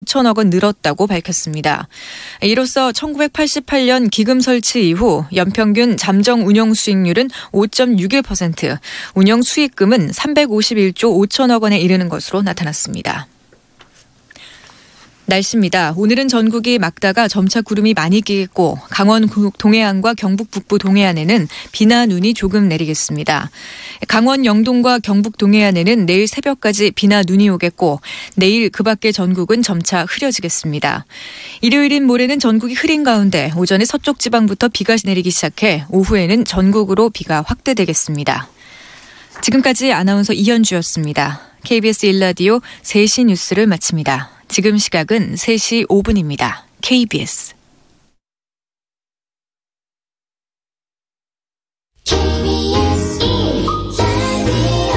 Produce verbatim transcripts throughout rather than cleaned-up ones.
오천억 원 늘었다고 밝혔습니다. 이로써 천구백팔십팔 년 기금 설치 이후 연평균 잠정 운영 수익률은 오 점 육일 퍼센트, 운영 수익금은 삼백오십일조 오천억 원에 이르는 것으로 나타났습니다. 날씨입니다. 오늘은 전국이 맑다가 점차 구름이 많이 끼겠고 강원 동해안과 경북 북부 동해안에는 비나 눈이 조금 내리겠습니다. 강원 영동과 경북 동해안에는 내일 새벽까지 비나 눈이 오겠고 내일 그 밖의 전국은 점차 흐려지겠습니다. 일요일인 모레는 전국이 흐린 가운데 오전에 서쪽 지방부터 비가 내리기 시작해 오후에는 전국으로 비가 확대되겠습니다. 지금까지 아나운서 이현주였습니다. 케이비에스 일 라디오 세 시 뉴스를 마칩니다. 지금 시각은 세 시 오 분입니다. 케이비에스. 케이비에스 일 라디오.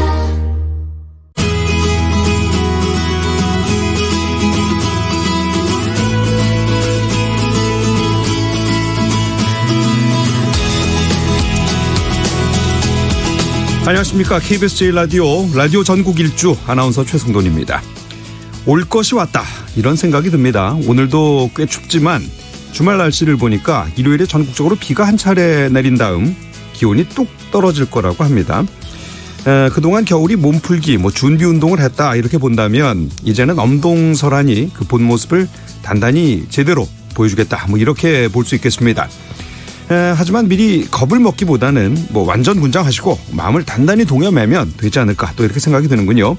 안녕하십니까. 케이비에스 제일 라디오 라디오 전국 일주 아나운서 최승돈입니다. 올 것이 왔다 이런 생각이 듭니다. 오늘도 꽤 춥지만 주말 날씨를 보니까 일요일에 전국적으로 비가 한 차례 내린 다음 기온이 뚝 떨어질 거라고 합니다. 에, 그동안 겨울이 몸풀기 뭐 준비 운동을 했다 이렇게 본다면 이제는 엄동설한이 그 본 모습을 단단히 제대로 보여주겠다 뭐 이렇게 볼 수 있겠습니다. 에, 하지만 미리 겁을 먹기보다는 뭐 완전 분장하시고 마음을 단단히 동여매면 되지 않을까 또 이렇게 생각이 드는군요.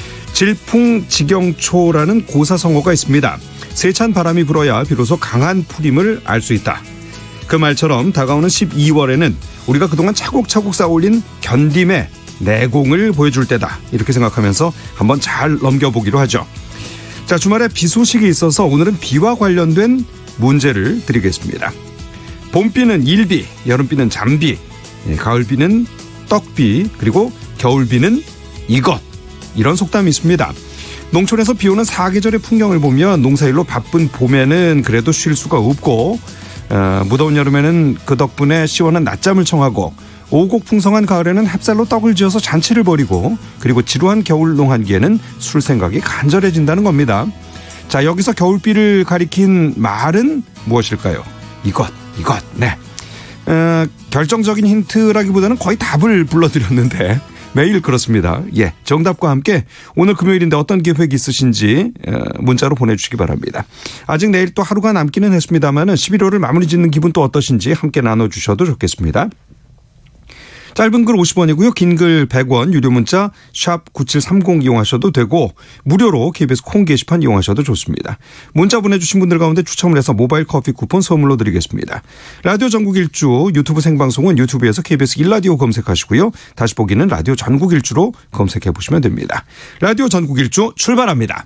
질풍지경초라는 고사성어가 있습니다. 세찬 바람이 불어야 비로소 강한 풀임을 알 수 있다. 그 말처럼 다가오는 십이월에는 우리가 그동안 차곡차곡 쌓아올린 견딤의 내공을 보여줄 때다. 이렇게 생각하면서 한번 잘 넘겨보기로 하죠. 자, 주말에 비 소식이 있어서 오늘은 비와 관련된 문제를 드리겠습니다. 봄비는 일비, 여름비는 잠비, 가을비는 떡비, 그리고 겨울비는 이것. 이런 속담이 있습니다. 농촌에서 비오는 사계절의 풍경을 보면 농사일로 바쁜 봄에는 그래도 쉴 수가 없고 어, 무더운 여름에는 그 덕분에 시원한 낮잠을 청하고 오곡풍성한 가을에는 햅쌀로 떡을 지어서 잔치를 벌이고 그리고 지루한 겨울 농한기에는 술 생각이 간절해진다는 겁니다. 자, 여기서 겨울비를 가리킨 말은 무엇일까요? 이것, 이것, 네. 어, 결정적인 힌트라기보다는 거의 답을 불러드렸는데 매일 그렇습니다. 예, 정답과 함께 오늘 금요일인데 어떤 계획 있으신지 문자로 보내주시기 바랍니다. 아직 내일 또 하루가 남기는 했습니다만 십일월을 마무리 짓는 기분 또 어떠신지 함께 나눠주셔도 좋겠습니다. 짧은 글 오십 원이고요. 긴 글 백 원, 유료 문자 샵 구칠삼공 이용하셔도 되고 무료로 케이비에스 콩 게시판 이용하셔도 좋습니다. 문자 보내주신 분들 가운데 추첨을 해서 모바일 커피 쿠폰 선물로 드리겠습니다. 라디오 전국 일주 유튜브 생방송은 유튜브에서 케이비에스 일 라디오 검색하시고요. 다시 보기는 라디오 전국 일주로 검색해 보시면 됩니다. 라디오 전국 일주 출발합니다.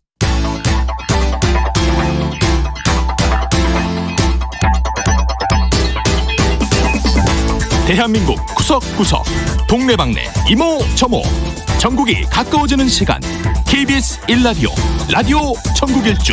대한민국 구석구석 동네방네 이모저모 전국이 가까워지는 시간 케이비에스 일 라디오 라디오 전국 일주.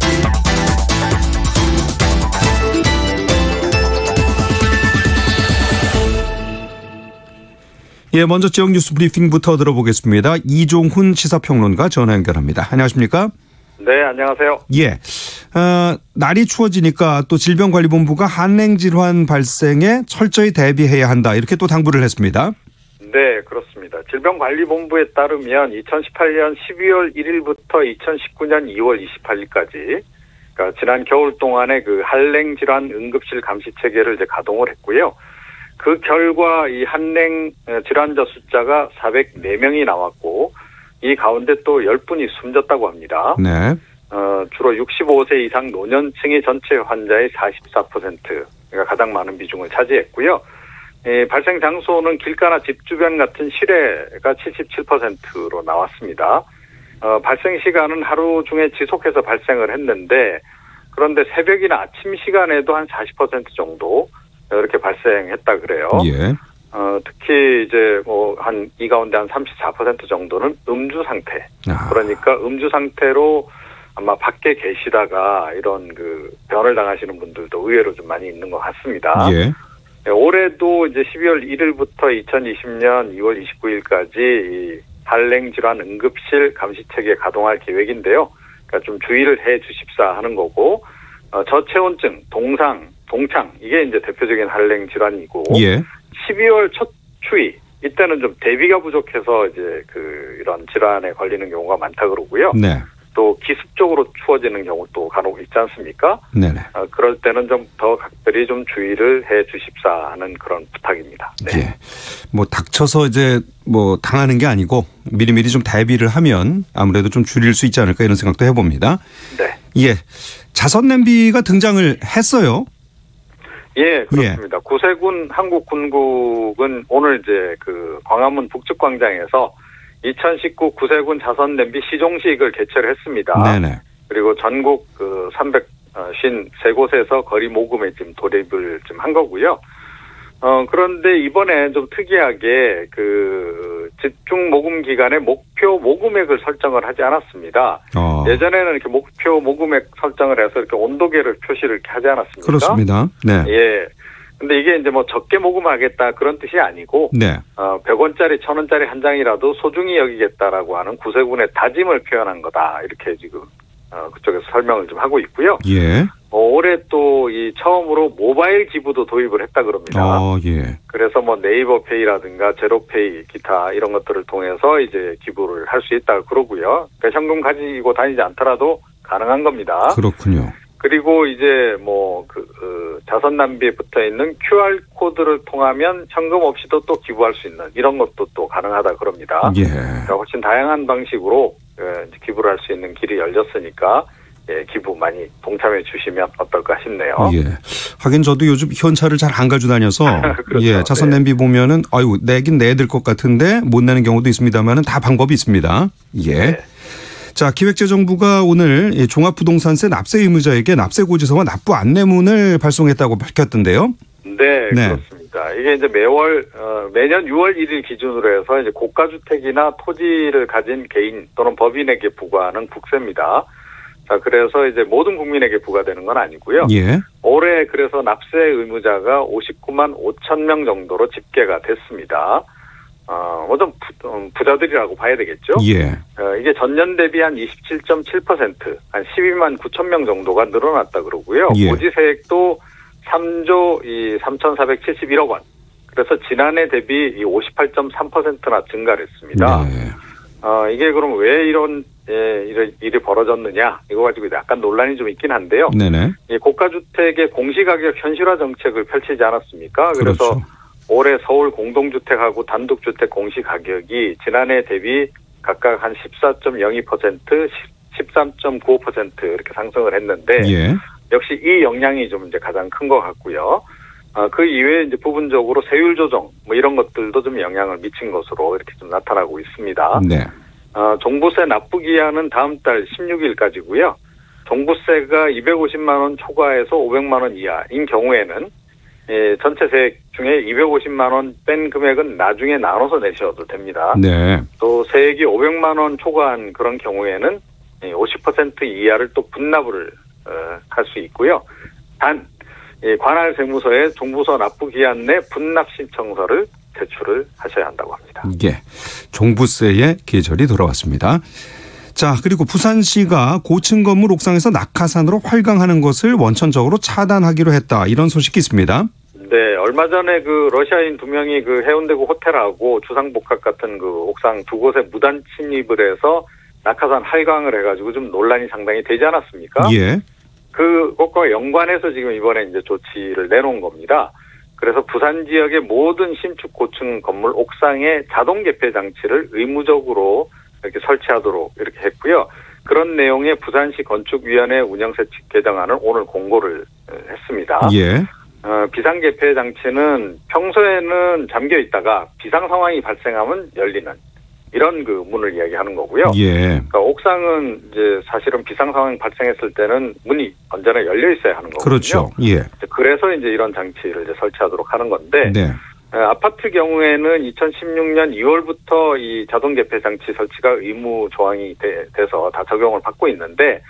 예, 먼저 지역 뉴스 브리핑부터 들어보겠습니다. 이종훈 시사평론가 전화 연결합니다. 안녕하십니까? 네, 안녕하세요. 예, 어, 날이 추워지니까 또 질병관리본부가 한랭질환 발생에 철저히 대비해야 한다 이렇게 또 당부를 했습니다. 네, 그렇습니다. 질병관리본부에 따르면 이천십팔 년 십이월 일일부터 이천십구 년 이월 이십팔일까지 그러니까 지난 겨울 동안에 그 한랭질환 응급실 감시 체계를 이제 가동을 했고요. 그 결과 이 한랭 질환자 숫자가 사백사 명이 나왔고 이 가운데 또 열 분이 숨졌다고 합니다. 네. 어, 주로 육십오 세 이상 노년층이 전체 환자의 사십사 퍼센트, 그러니까 가장 많은 비중을 차지했고요. 예, 발생 장소는 길가나 집 주변 같은 실외가 칠십칠 퍼센트로 나왔습니다. 어, 발생 시간은 하루 중에 지속해서 발생을 했는데 그런데 새벽이나 아침 시간에도 한 사십 퍼센트 정도 이렇게 발생했다 그래요. 예. 어, 특히 이제 뭐 한 이 가운데 한 삼십사 퍼센트 정도는 음주 상태. 아. 그러니까 음주 상태로 아마 밖에 계시다가 이런 그 변을 당하시는 분들도 의외로 좀 많이 있는 것 같습니다. 예. 네, 올해도 이제 십이월 일일부터 이천이십 년 이월 이십구일까지 이 한랭질환 응급실 감시체계 가동할 계획인데요. 그러니까 좀 주의를 해 주십사 하는 거고, 어, 저체온증, 동상, 동창 이게 이제 대표적인 한랭 질환이고, 예. 십이월 첫 추위 이때는 좀 대비가 부족해서 이제 그 이런 질환에 걸리는 경우가 많다 그러고요. 네. 또 기습적으로 추워지는 경우도 간혹 있지 않습니까? 네네. 어, 그럴 때는 좀 더 각별히 좀 주의를 해 주십사 하는 그런 부탁입니다. 네. 예. 뭐 닥쳐서 이제 뭐 당하는 게 아니고 미리미리 좀 대비를 하면 아무래도 좀 줄일 수 있지 않을까 이런 생각도 해봅니다. 네. 예. 자선 냄비가 등장을 했어요. 예, 그렇습니다. 예. 구세군 한국군국은 오늘 이제 그 광화문 북측광장에서 이천십구 구세군 자선 냄비 시종식을 개최를 했습니다. 네네. 그리고 전국 그 삼백오십삼 곳에서 거리 모금에 지금 돌입을 좀 한 거고요. 어, 그런데 이번에 좀 특이하게 그 집중 모금 기간에 목표 모금액을 설정을 하지 않았습니다. 어. 예전에는 이렇게 목표 모금액 설정을 해서 이렇게 온도계를 표시를 이렇게 하지 않았습니까? 그렇습니다. 네. 예. 근데 이게 이제 뭐 적게 모금하겠다 그런 뜻이 아니고, 네. 어, 백 원짜리, 천 원짜리 한 장이라도 소중히 여기겠다라고 하는 구세군의 다짐을 표현한 거다. 이렇게 지금, 어, 그쪽에서 설명을 좀 하고 있고요. 예. 어, 올해 또 이 처음으로 모바일 기부도 도입을 했다 그럽니다. 어, 예. 그래서 뭐 네이버 페이라든가 제로페이 기타 이런 것들을 통해서 이제 기부를 할 수 있다 그러고요. 그러니까 현금 가지고 다니지 않더라도 가능한 겁니다. 그렇군요. 그리고 이제 뭐 그 어, 자선 남비에 붙어 있는 큐알 코드를 통하면 현금 없이도 또 기부할 수 있는 이런 것도 또 가능하다 그럽니다. 예. 그러니까 훨씬 다양한 방식으로 예, 기부를 할 수 있는 길이 열렸으니까 예, 기부 많이 동참해 주시면 어떨까 싶네요. 예. 하긴 저도 요즘 현찰을 잘 안 가지고 다녀서 그렇죠. 예, 자선 냄비 네. 보면은 아유 내긴 내야 될 것 같은데 못 내는 경우도 있습니다만은 다 방법이 있습니다. 예. 네. 자, 기획재정부가 오늘 종합부동산세 납세 의무자에게 납세 고지서와 납부 안내문을 발송했다고 밝혔던데요. 네, 네. 그렇습니다. 이게 이제 매월 어, 매년 유월 일일 기준으로 해서 이제 고가주택이나 토지를 가진 개인 또는 법인에게 부과하는 국세입니다. 자, 그래서 이제 모든 국민에게 부과되는 건 아니고요. 예. 올해 그래서 납세 의무자가 오십구만 오천 명 정도로 집계가 됐습니다. 어, 뭐 좀 부자들이라고 봐야 되겠죠. 예. 어, 이게 전년 대비 한 이십칠 점 칠 퍼센트, 한 십이만 구천 명 정도가 늘어났다 그러고요. 예. 고지세액도 삼조 이 삼천사백칠십일억 원. 그래서 지난해 대비 이 오십팔 점 삼 퍼센트나 증가를 했습니다. 네. 어, 이게 그럼 왜 이런 예, 이런 일이 벌어졌느냐 이거 가지고 약간 논란이 좀 있긴 한데요. 네네. 이 고가주택의 공시가격 현실화 정책을 펼치지 않았습니까? 그래서 그렇죠. 올해 서울 공동주택하고 단독주택 공시가격이 지난해 대비 각각 한 십사 점 영이 퍼센트, 십삼 점 구오 퍼센트 이렇게 상승을 했는데 예. 역시 이 영향이 좀 이제 가장 큰 것 같고요. 어, 그 이외에 이제 부분적으로 세율 조정 뭐 이런 것들도 좀 영향을 미친 것으로 이렇게 좀 나타나고 있습니다. 네. 어, 종부세 납부 기한은 다음 달 십육일까지고요. 종부세가 이백오십만 원 초과해서 오백만 원 이하인 경우에는 예, 전체 세액 중에 이백오십만 원 뺀 금액은 나중에 나눠서 내셔도 됩니다. 네. 또 세액이 오백만 원 초과한 그런 경우에는 오십 퍼센트 이하를 또 분납을 어, 할 수 있고요. 단 예, 관할 세무서에 종부세 납부 기한 내 분납 신청서를 제출을 하셔야 한다고 합니다. 예, 종부세의 계절이 돌아왔습니다. 자, 그리고 부산시가 고층 건물 옥상에서 낙하산으로 활강하는 것을 원천적으로 차단하기로 했다. 이런 소식이 있습니다. 네, 얼마 전에 그 러시아인 두 명이 그 해운대구 호텔하고 주상복합 같은 그 옥상 두 곳에 무단 침입을 해서 낙하산 활강을 해가지고 좀 논란이 상당히 되지 않았습니까? 예. 그것과 연관해서 지금 이번에 이제 조치를 내놓은 겁니다. 그래서 부산 지역의 모든 신축 고층 건물 옥상에 자동 개폐 장치를 의무적으로 이렇게 설치하도록 이렇게 했고요. 그런 내용의 부산시 건축위원회 운영세칙 개정안을 오늘 공고를 했습니다. 예. 어, 비상 개폐 장치는 평소에는 잠겨 있다가 비상 상황이 발생하면 열리는 이런 그 문을 이야기하는 거고요. 예. 그러니까 옥상은 이제 사실은 비상 상황이 발생했을 때는 문이 언제나 열려 있어야 하는 거거든요. 그렇죠. 예. 그래서 이제 이런 장치를 이제 설치하도록 하는 건데. 네. 아파트 경우에는 이천십육년 이월부터 이 자동 개폐 장치 설치가 의무 조항이 돼, 돼서 다 적용을 받고 있는데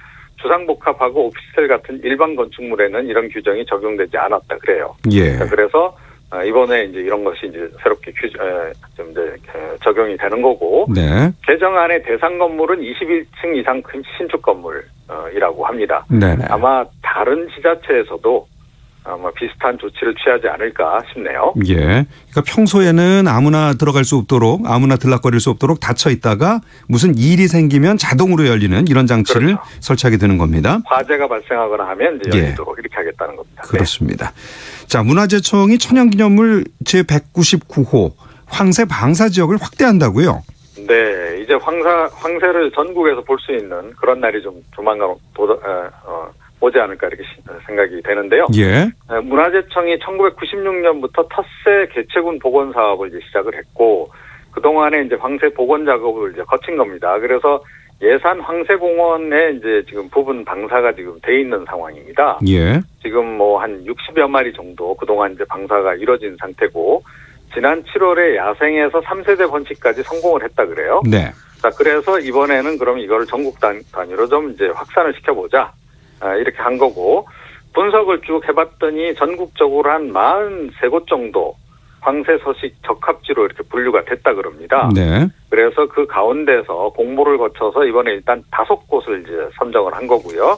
주상복합하고 오피스텔 같은 일반 건축물에는 이런 규정이 적용되지 않았다 그래요. 예. 그래서 이번에 이제 이런 것이 이제 새롭게 규, 좀 이제 적용이 되는 거고. 네. 개정안의 대상 건물은 이십일 층 이상 큰 신축 건물이라고 합니다. 네네. 아마 다른 지자체에서도 아마 비슷한 조치를 취하지 않을까 싶네요. 예. 그러니까 평소에는 아무나 들어갈 수 없도록 아무나 들락거릴 수 없도록 닫혀 있다가 무슨 일이 생기면 자동으로 열리는 이런 장치를 그렇죠. 설치하게 되는 겁니다. 화재가 발생하거나 하면 이제 열리도록 예. 이렇게 하겠다는 겁니다. 그렇습니다. 네. 자, 문화재청이 천연기념물 제백구십구 호 황새 방사 지역을 확대한다고요? 네, 이제 황사 황새를 전국에서 볼 수 있는 그런 날이 좀 조만간 도다, 어, 오지 않을까 이렇게 생각이 되는데요. 예. 문화재청이 천구백구십육 년부터 텃새 개체군 복원 사업을 이제 시작을 했고 그동안에 이제 황새 복원 작업을 이제 거친 겁니다. 그래서 예산 황새공원에 이제 지금 부분 방사가 지금 돼 있는 상황입니다. 예. 지금 뭐 한 육십여 마리 정도 그동안 이제 방사가 이뤄진 상태고 지난 칠월에 야생에서 삼 세대 번식까지 성공을 했다 그래요. 네. 자, 그래서 이번에는 그럼 이거를 전국 단, 단위로 좀 이제 확산을 시켜보자. 아, 이렇게 한 거고, 분석을 쭉 해봤더니 전국적으로 한 사십삼 곳 정도 황새 서식 적합지로 이렇게 분류가 됐다 그럽니다. 네. 그래서 그 가운데서 공모를 거쳐서 이번에 일단 다섯 곳을 이제 선정을 한 거고요.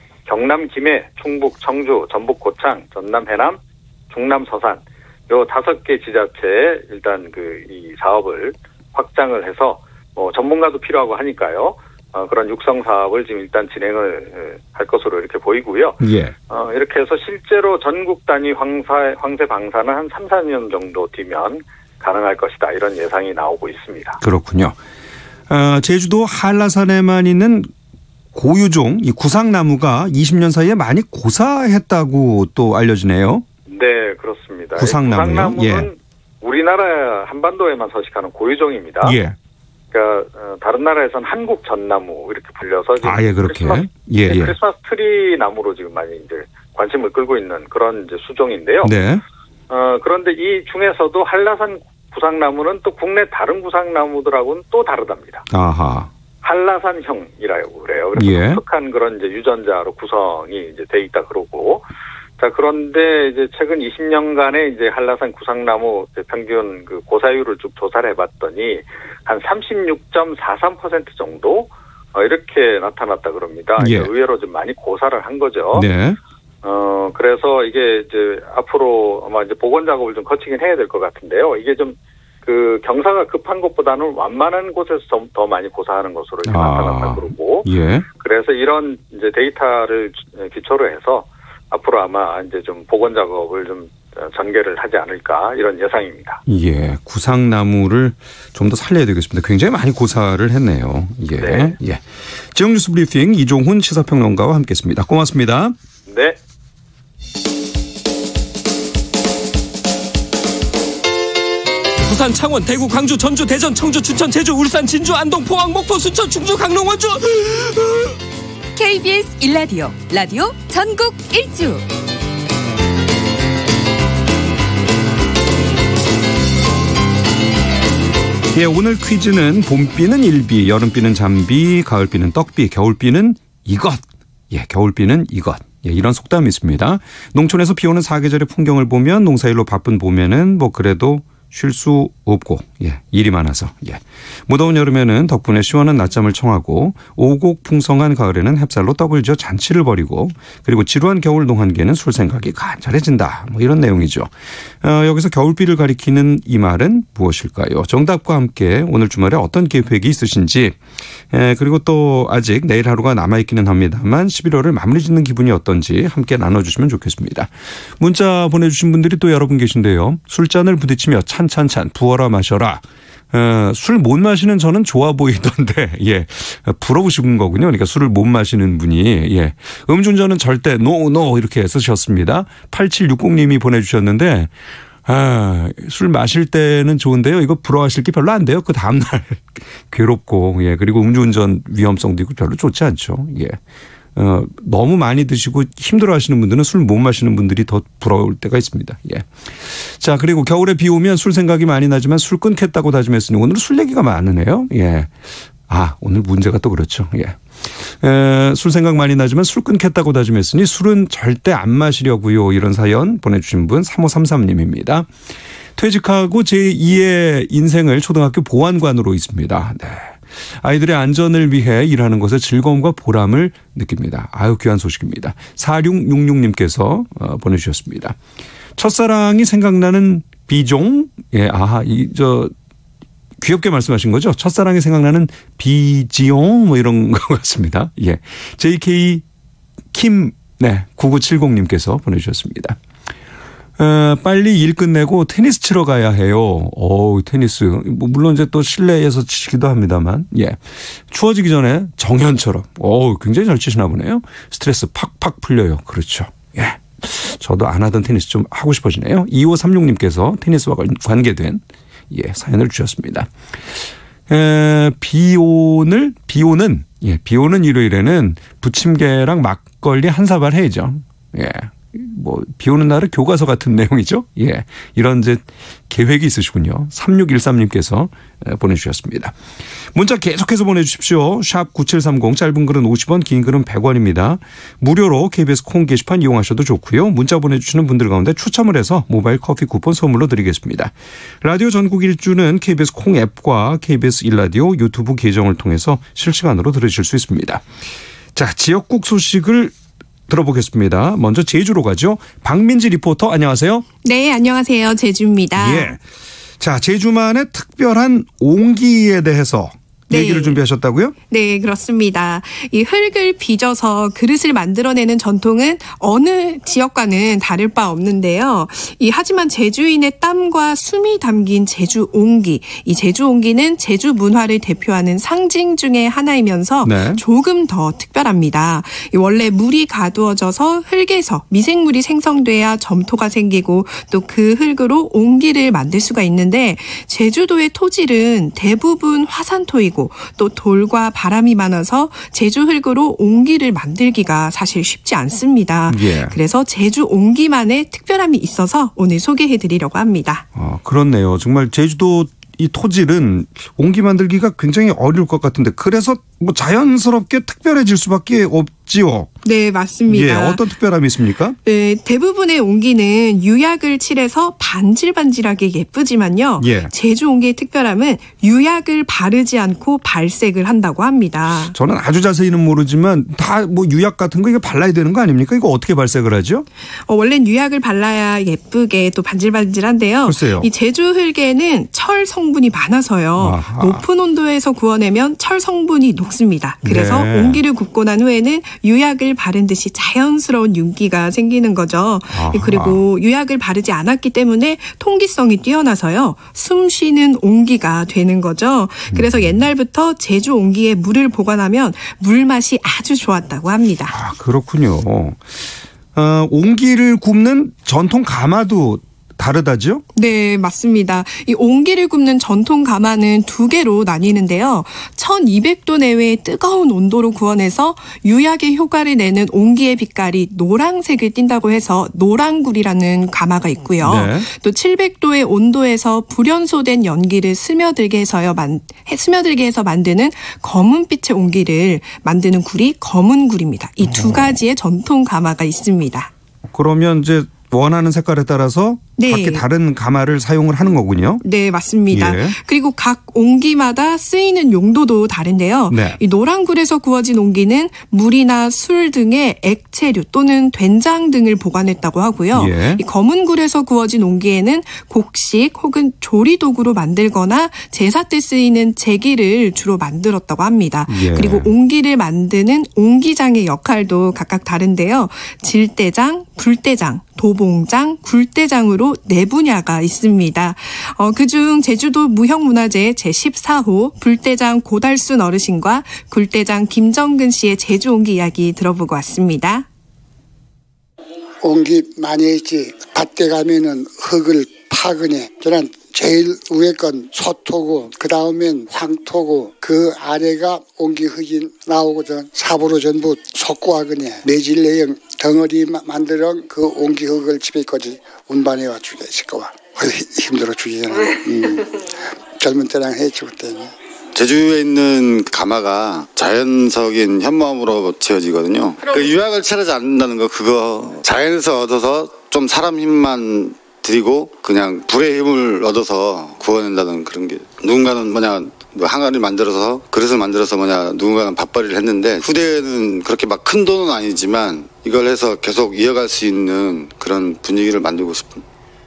경남 김해, 충북 청주, 전북 고창, 전남 해남, 중남 서산, 요 다섯 개 지자체에 일단 그 이 사업을 확장을 해서 뭐 전문가도 필요하고 하니까요. 어, 그런 육성 사업을 지금 일단 진행을 할 것으로 이렇게 보이고요. 예. 어, 이렇게 해서 실제로 전국 단위 황사, 황새 방사는 한 삼, 사 년 정도 뒤면 가능할 것이다. 이런 예상이 나오고 있습니다. 그렇군요. 어, 제주도 한라산에만 있는 고유종 이 구상나무가 이십 년 사이에 많이 고사했다고 또 알려지네요. 네, 그렇습니다. 구상나무요? 구상나무는 예. 우리나라 한반도에만 서식하는 고유종입니다. 예. 그러니까 어, 다른 나라에서는 한국 전나무 이렇게 불려서 지금 아예 그렇게 크리스마스, 예, 예. 네, 크리스마스 트리 나무로 지금 많이 이제 관심을 끌고 있는 그런 이제 수종인데요. 네. 어 그런데 이 중에서도 한라산 구상나무는 또 국내 다른 구상나무들하고는 또 다르답니다. 아하. 한라산형이라고 그래요. 그래서 예. 독특한 그런 이제 유전자로 구성이 이제 돼 있다 그러고. 자, 그런데 이제 최근 이십 년간의 이제 한라산 구상나무 평균 그 고사율을 쭉 조사를 해봤더니 한 삼십육 점 사삼 퍼센트 정도 어, 이렇게 나타났다 그럽니다. 예. 의외로 좀 많이 고사를 한 거죠. 네. 어, 그래서 이게 이제 앞으로 아마 이제 복원 작업을 좀 거치긴 해야 될 것 같은데요. 이게 좀 그 경사가 급한 것보다는 완만한 곳에서 좀 더 많이 고사하는 것으로 이제 아. 나타났다 그러고. 예. 그래서 이런 이제 데이터를 기초로 해서 앞으로 아마 이제 좀 복원 작업을 좀 전개를 하지 않을까 이런 예상입니다. 예, 구상나무를 좀 더 살려야 되겠습니다. 굉장히 많이 고사를 했네요. 예, 네. 예. 지역 뉴스 브리핑 이종훈 시사평론가와 함께했습니다. 고맙습니다. 네. 부산, 창원, 대구, 광주, 전주, 대전, 청주, 춘천, 제주, 울산, 진주, 안동, 포항, 목포, 순천, 충주, 강릉, 원주. 케이비에스 일 라디오 라디오 전국 일주. 예, 오늘 퀴즈는 봄비는 일비, 여름비는 잠비, 가을비는 떡비, 겨울비는 이것. 예, 겨울비는 이것. 예, 이런 속담이 있습니다. 농촌에서 비 오는 사계절의 풍경을 보면 농사일로 바쁜 봄에는 뭐 그래도 쉴 수 없고, 예, 일이 많아서, 예. 무더운 여름에는 덕분에 시원한 낮잠을 청하고, 오곡풍성한 가을에는 햅쌀로 떡을 지어 잔치를 벌이고, 그리고 지루한 겨울 농한기에는 술 생각이 간절해진다. 뭐 이런 내용이죠. 어, 여기서 겨울비를 가리키는 이 말은 무엇일까요? 정답과 함께 오늘 주말에 어떤 계획이 있으신지, 예, 그리고 또 아직 내일 하루가 남아있기는 합니다만 십일월을 마무리 짓는 기분이 어떤지 함께 나눠주시면 좋겠습니다. 문자 보내주신 분들이 또 여러분 계신데요. 술잔을 부딪히며 찬찬찬 부어라 마셔라. 어, 술 못 마시는 저는 좋아 보이던데, 예, 부러우신 거군요. 그러니까 술을 못 마시는 분이, 예. 음주운전은 절대 노, 노 이렇게 쓰셨습니다. 팔칠육공님이 보내주셨는데, 아, 술 마실 때는 좋은데요. 이거 부러워하실 게 별로 안 돼요. 그 다음날 괴롭고, 예. 그리고 음주운전 위험성도 있고 별로 좋지 않죠. 예. 어, 너무 많이 드시고 힘들어 하시는 분들은 술 못 마시는 분들이 더 부러울 때가 있습니다. 예. 자, 그리고 겨울에 비 오면 술 생각이 많이 나지만 술 끊겠다고 다짐했으니 오늘은 술 얘기가 많으네요. 예. 아, 오늘 문제가 또 그렇죠. 예. 에, 술 생각 많이 나지만 술 끊겠다고 다짐했으니 술은 절대 안 마시려고요. 이런 사연 보내주신 분 삼오삼삼 님입니다. 퇴직하고 제이의 인생을 초등학교 보안관으로 있습니다. 네. 아이들의 안전을 위해 일하는 것에 즐거움과 보람을 느낍니다. 아유, 귀한 소식입니다. 사육육육 님께서 보내주셨습니다. 첫사랑이 생각나는 비종? 예, 아하, 이, 저, 귀엽게 말씀하신 거죠? 첫사랑이 생각나는 비지용? 뭐 이런 것 같습니다. 예. 제이케이 킴, 네, 구구칠공 님께서 보내주셨습니다. 어, 빨리 일 끝내고 테니스 치러 가야 해요. 어우, 테니스. 뭐 물론 이제 또 실내에서 치기도 합니다만, 예. 추워지기 전에 정현처럼, 어우, 굉장히 잘 치시나 보네요. 스트레스 팍팍 풀려요. 그렇죠. 예. 저도 안 하던 테니스 좀 하고 싶어지네요. 이오삼육 님께서 테니스와 관계된, 예, 사연을 주셨습니다. 에, 비 오늘, 비 오는, 예, 비 오는 일요일에는 부침개랑 막걸리 한 사발 해야죠. 예. 뭐, 비 오는 날은 교과서 같은 내용이죠. 예. 이런 이제 계획이 있으시군요. 삼육일삼 님께서 보내주셨습니다. 문자 계속해서 보내주십시오. 샵 구칠삼공, 짧은 글은 오십 원, 긴 글은 백 원입니다. 무료로 케이비에스 콩 게시판 이용하셔도 좋고요. 문자 보내주시는 분들 가운데 추첨을 해서 모바일 커피 쿠폰 선물로 드리겠습니다. 라디오 전국 일주는 케이비에스 콩 앱과 케이비에스 일라디오 유튜브 계정을 통해서 실시간으로 들으실 수 있습니다. 자, 지역국 소식을 들어보겠습니다. 먼저 제주로 가죠. 박민지 리포터, 안녕하세요. 네, 안녕하세요. 제주입니다. 예. 자, 제주만의 특별한 옹기에 대해서 네. 얘기를 준비하셨다고요? 네, 그렇습니다. 이 흙을 빚어서 그릇을 만들어내는 전통은 어느 지역과는 다를 바 없는데요. 이 하지만 제주인의 땀과 숨이 담긴 제주 옹기, 이 제주 옹기는 제주 문화를 대표하는 상징 중의 하나이면서 네. 조금 더 특별합니다. 이 원래 물이 가두어져서 흙에서 미생물이 생성돼야 점토가 생기고 또 그 흙으로 옹기를 만들 수가 있는데 제주도의 토질은 대부분 화산토이고 또 돌과 바람이 많아서 제주 흙으로 옹기를 만들기가 사실 쉽지 않습니다. 예. 그래서 제주 옹기만의 특별함이 있어서 오늘 소개해드리려고 합니다. 아, 그렇네요. 정말 제주도 이 토질은 옹기 만들기가 굉장히 어려울 것 같은데 그래서 뭐 자연스럽게 특별해질 수밖에 없지요. 네, 맞습니다. 예, 어떤 특별함이 있습니까? 네, 대부분의 옹기는 유약을 칠해서 반질반질하게 예쁘지만요. 예. 제주 옹기의 특별함은 유약을 바르지 않고 발색을 한다고 합니다. 저는 아주 자세히는 모르지만 다 뭐 유약 같은 거 이거 발라야 되는 거 아닙니까? 이거 어떻게 발색을 하죠? 어, 원래는 유약을 발라야 예쁘게 또 반질반질한데요. 글쎄요. 이 제주 흙에는 철 성분이 많아서요. 아하. 높은 온도에서 구워내면 철 성분이 녹습니다. 그래서 네. 옹기를 굽고 난 후에는 유약을 바른 듯이 자연스러운 윤기가 생기는 거죠. 아하. 그리고 유약을 바르지 않았기 때문에 통기성이 뛰어나서요. 숨 쉬는 옹기가 되는 거죠. 그래서 음. 옛날부터 제주 옹기에 물을 보관하면 물맛이 아주 좋았다고 합니다. 아, 그렇군요. 어, 옹기를 굽는 전통 가마도 다르다죠? 네, 맞습니다. 이 옹기를 굽는 전통 가마는 두 개로 나뉘는데요. 천이백 도 내외의 뜨거운 온도로 구워내서 유약의 효과를 내는 옹기의 빛깔이 노란색을 띈다고 해서 노란굴이라는 가마가 있고요. 네. 또 칠백 도의 온도에서 불연소된 연기를 스며들게 해서요, 만, 스며들게 해서 만드는 검은빛의 옹기를 만드는 굴이 검은굴입니다. 이 두 가지의 전통 가마가 있습니다. 그러면 이제 원하는 색깔에 따라서 네. 각기 다른 가마를 사용을 하는 거군요. 네, 맞습니다. 예. 그리고 각 옹기마다 쓰이는 용도도 다른데요. 네. 이 노란굴에서 구워진 옹기는 물이나 술 등의 액체류 또는 된장 등을 보관했다고 하고요. 예. 이 검은굴에서 구워진 옹기에는 곡식 혹은 조리도구로 만들거나 제사 때 쓰이는 제기를 주로 만들었다고 합니다. 예. 그리고 옹기를 만드는 옹기장의 역할도 각각 다른데요. 질대장, 불대장, 도봉장, 굴대장으로 네 분야가 있습니다. 어, 그중 제주도 무형문화재 제십사 호 불대장 고달순 어르신과 굴대장 김정근 씨의 제주 옹기 이야기 들어보고 왔습니다. 옹기 많이 했지. 밭에 가면은 흙을 파거네. 저는 제일 위에 건 소토고 그 다음엔 황토고 그 아래가 옹기 흙이 나오거든. 삽으로 전부 솟고 하거네. 매질내형 덩어리 만들어 그 옹기 흙을 집에 있거든. 운반해와 주게 있을 거야. 힘들어 죽이잖아. 음. 젊은 때랑 했지 그때는. 제주에 있는 가마가 자연적인 현무암으로 지어지거든요. 그 유약을 칠하지 않는다는 거 그거 자연에서 얻어서 좀 사람 힘만 들이고 그냥 불의 힘을 얻어서 구워낸다는 그런 게 누군가는 뭐냐 뭐 항아리 만들어서 그릇을 만들어서 뭐냐 누군가는 밥벌이를 했는데 후대에는 그렇게 막 큰 돈은 아니지만 이걸 해서 계속 이어갈 수 있는 그런 분위기를 만들고 싶은.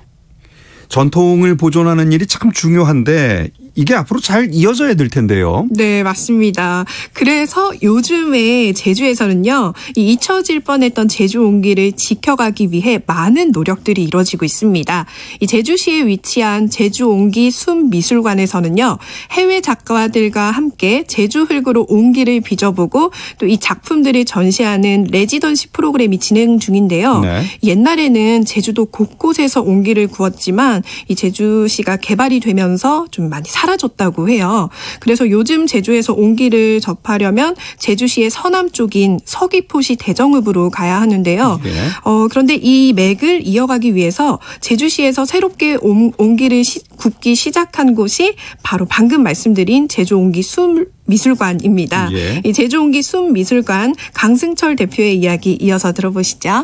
전통을 보존하는 일이 참 중요한데 이게 앞으로 잘 이어져야 될 텐데요. 네, 맞습니다. 그래서 요즘에 제주에서는요, 이 잊혀질 뻔했던 제주 온기를 지켜가기 위해 많은 노력들이 이루어지고 있습니다. 이 제주시에 위치한 제주 온기 순미술관에서는요, 해외 작가들과 함께 제주 흙으로 온기를 빚어보고 또 이 작품들을 전시하는 레지던시 프로그램이 진행 중인데요. 네. 옛날에는 제주도 곳곳에서 온기를 구웠지만 이 제주시가 개발이 되면서 좀 많이 사라졌다고 해요. 그래서 요즘 제주에서 온기를 접하려면 제주시의 서남 쪽인 서귀포시 대정읍으로 가야 하는데요. 네. 어, 그런데 이 맥을 이어가기 위해서 제주시에서 새롭게 온, 온기를 시, 굽기 시작한 곳이 바로 방금 말씀드린 제주 온기 순 미술관입니다. 예. 이 제주 온기 순 미술관 강승철 대표의 이야기 이어서 들어보시죠.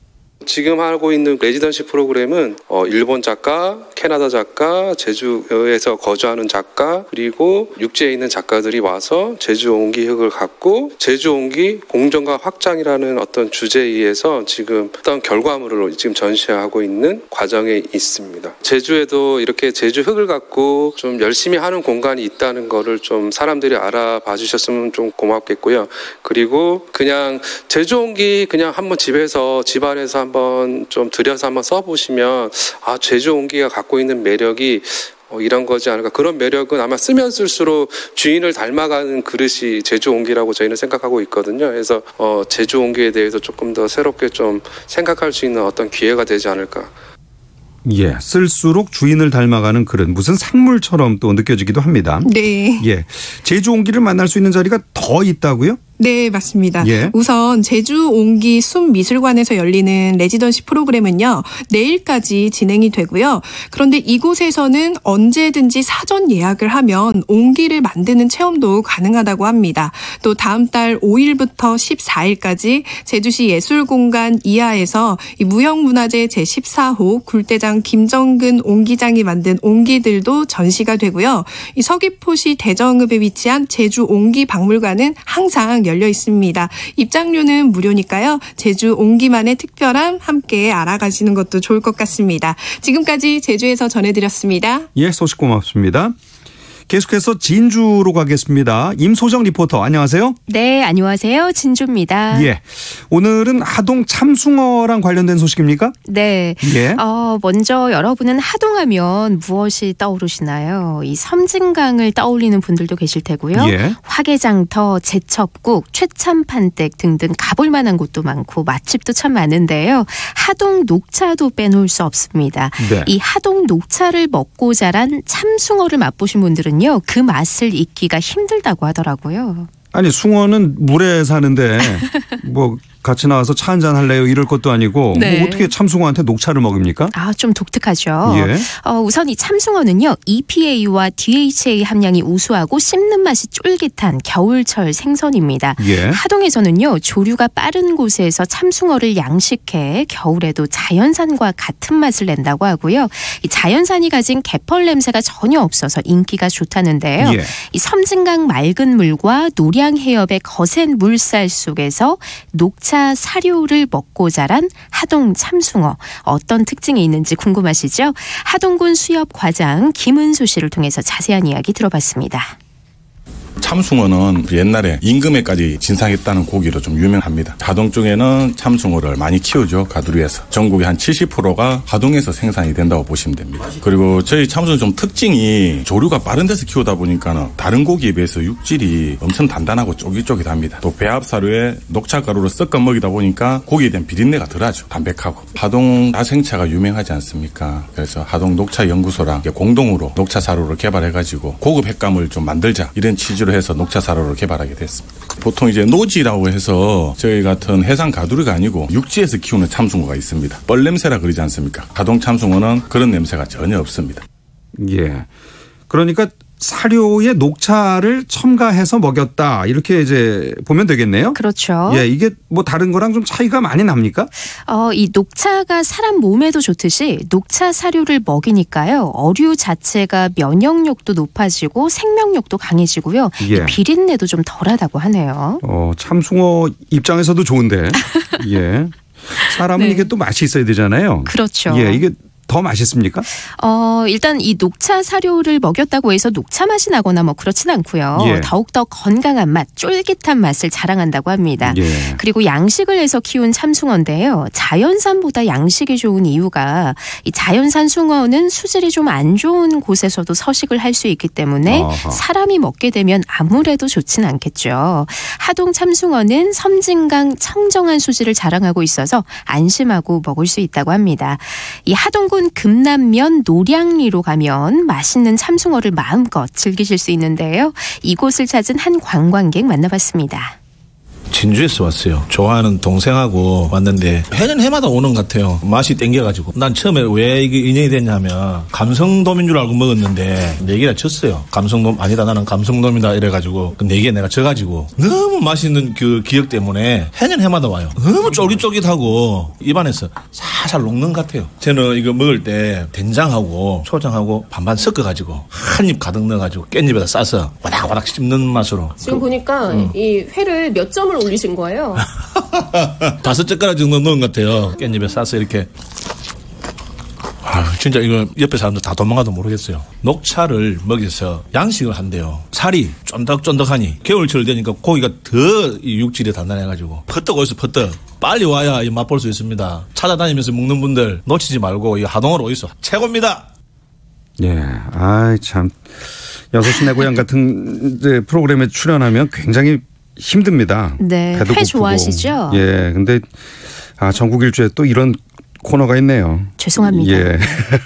지금 하고 있는 레지던시 프로그램은 어, 일본 작가, 캐나다 작가, 제주에서 거주하는 작가, 그리고 육지에 있는 작가들이 와서 제주 온기 흙을 갖고 제주 온기 공정과 확장이라는 어떤 주제에 의해서 지금 어떤 결과물을 지금 전시하고 있는 과정에 있습니다. 제주에도 이렇게 제주 흙을 갖고 좀 열심히 하는 공간이 있다는 거를 좀 사람들이 알아봐 주셨으면 좀 고맙겠고요. 그리고 그냥 제주 온기 그냥 한번 집에서 집안에서 한번 좀 들여서 한번 써보시면 아 제주 온기가 갖고 있는 매력이 어, 이런 거지 않을까. 그런 매력은 아마 쓰면 쓸수록 주인을 닮아가는 그릇이 제주 온기라고 저희는 생각하고 있거든요. 그래서 어, 제주 온기에 대해서 조금 더 새롭게 좀 생각할 수 있는 어떤 기회가 되지 않을까. 예, 쓸수록 주인을 닮아가는 그런 무슨 생물처럼 또 느껴지기도 합니다. 네. 예, 제주 온기를 만날 수 있는 자리가 더 있다고요? 네, 맞습니다. 예. 우선 제주 온기 순미술관에서 열리는 레지던시 프로그램은요, 내일까지 진행이 되고요. 그런데 이곳에서는 언제든지 사전 예약을 하면 온기를 만드는 체험도 가능하다고 합니다. 또 다음 달 오일부터 십사일까지 제주시 예술공간 이하에서 이 무형문화재 제십사호 굴대장 김정근 온기장이 만든 온기들도 전시가 되고요. 이 서귀포시 대정읍에 위치한 제주 온기 박물관은 항상 열려 있습니다. 입장료는 무료니까요. 제주 온기만의 특별함 함께 알아가시는 것도 좋을 것 같습니다. 지금까지 제주에서 전해드렸습니다. 예, 소식 고맙습니다. 계속해서 진주로 가겠습니다. 임소정 리포터 안녕하세요. 네, 안녕하세요. 진주입니다. 예, 오늘은 하동 참숭어랑 관련된 소식입니까? 네. 예. 어, 먼저 여러분은 하동하면 무엇이 떠오르시나요? 이 섬진강을 떠올리는 분들도 계실 테고요. 예. 화개장터, 제첩국, 최참판댁 등등 가볼 만한 곳도 많고 맛집도 참 많은데요. 하동 녹차도 빼놓을 수 없습니다. 네. 이 하동 녹차를 먹고 자란 참숭어를 맛보신 분들은 그 맛을 잊기가 힘들다고 하더라고요. 아니 숭어는 물에 사는데 뭐 같이 나와서 차 한잔 할래요 이럴 것도 아니고 네. 뭐 어떻게 참숭어한테 녹차를 먹입니까? 아, 좀 독특하죠. 예. 어, 우선 이 참숭어는요. 이피에이와 디에이치에이 함량이 우수하고 씹는 맛이 쫄깃한 겨울철 생선입니다. 예. 하동에서는요. 조류가 빠른 곳에서 참숭어를 양식해 겨울에도 자연산과 같은 맛을 낸다고 하고요. 이 자연산이 가진 개펄 냄새가 전혀 없어서 인기가 좋다는데요. 예. 이 섬진강 맑은 물과 노량 해협의 거센 물살 속에서 녹차 사료를 먹고 자란 하동 참숭어. 어떤 특징이 있는지 궁금하시죠? 하동군 수협 과장 김은수 씨를 통해서 자세한 이야기 들어봤습니다. 참숭어는 옛날에 임금에까지 진상했다는 고기로 좀 유명합니다. 하동 쪽에는 참숭어를 많이 키우죠. 가두리에서. 전국의 한 칠십 퍼센트가 하동에서 생산이 된다고 보시면 됩니다. 그리고 저희 참숭어 좀 특징이 조류가 빠른 데서 키우다 보니까 다른 고기에 비해서 육질이 엄청 단단하고 쫄깃쫄깃합니다. 또 배합사료에 녹차가루를 섞어 먹이다 보니까 고기에 대한 비린내가 덜하죠. 담백하고. 하동 다생차가 유명하지 않습니까? 그래서 하동 녹차연구소랑 공동으로 녹차 사료를 개발해가지고 고급 횟감을 좀 만들자 이런 취지로 해서 녹차 사료를 개발하게 됐습니다. 보통 이제 노지라고 해서 저희 같은 해상 가두리가 아니고 육지에서 키우는 참숭어가 있습니다. 뻘 냄새라 그러지 않습니까? 하동 참숭어는 그런 냄새가 전혀 없습니다. 예. 그러니까 사료에 녹차를 첨가해서 먹였다 이렇게 이제 보면 되겠네요. 그렇죠. 예, 이게 뭐 다른 거랑 좀 차이가 많이 납니까? 어, 이 녹차가 사람 몸에도 좋듯이 녹차 사료를 먹이니까요. 어류 자체가 면역력도 높아지고 생명력도 강해지고요. 예. 비린내도 좀 덜하다고 하네요. 어, 참숭어 입장에서도 좋은데. 예. 사람은 네. 이게 또 맛이 있어야 되잖아요. 그렇죠. 예, 이게 더 맛있습니까? 어, 일단 이 녹차 사료를 먹였다고 해서 녹차 맛이 나거나 뭐 그렇진 않고요. 예. 더욱더 건강한 맛, 쫄깃한 맛을 자랑한다고 합니다. 예. 그리고 양식을 해서 키운 참숭어인데요. 자연산보다 양식이 좋은 이유가 이 자연산 숭어는 수질이 좀 안 좋은 곳에서도 서식을 할 수 있기 때문에 아하. 사람이 먹게 되면 아무래도 좋진 않겠죠. 하동 참숭어는 섬진강 청정한 수질을 자랑하고 있어서 안심하고 먹을 수 있다고 합니다. 이 하동군 금남면 노량리로 가면 맛있는 참숭어를 마음껏 즐기실 수 있는데요. 이곳을 찾은 한 관광객 만나봤습니다. 진주에서 왔어요. 좋아하는 동생하고 왔는데 해는 해마다 오는 것 같아요. 맛이 땡겨가지고. 난 처음에 왜 이게 인연이 됐냐면 감성돔인 줄 알고 먹었는데 네 개나 쳤어요. 감성돔 아니다 나는 감성돔이다 이래가지고 네 개 내가 져가지고 너무 맛있는 그 기억 때문에 해는 해마다 와요. 너무 쫄깃쫄깃하고 입안에서 살살 녹는 것 같아요. 저는 이거 먹을 때 된장하고 초장하고 반반 섞어가지고 한 입 가득 넣어가지고 깻잎에다 싸서 와닥와닥 씹는 맛으로. 지금 보니까 음. 이 회를 몇 점을 올리신 거예요? 다섯 젓가락 정도 넣은 것 같아요. 깻잎에 싸서 이렇게. 아, 진짜 이거 옆에 사람들 다 도망가도 모르겠어요. 녹차를 먹여서 양식을 한대요. 살이 쫀득쫀득하니 겨울철 되니까 고기가 더 이 육질이 단단해가지고 퍼떡 어디서 퍼떡 빨리 와야 맛볼 수 있습니다. 찾아다니면서 먹는 분들 놓치지 말고 이 하동으로 오이소 최고입니다. 예, 아이 참 여섯 시 내 고향 같은 이제 프로그램에 출연하면 굉장히 힘듭니다. 네, 배도 회 고프고. 좋아하시죠? 예, 근데 아 전국 일주에 또 이런 코너가 있네요. 죄송합니다. 예.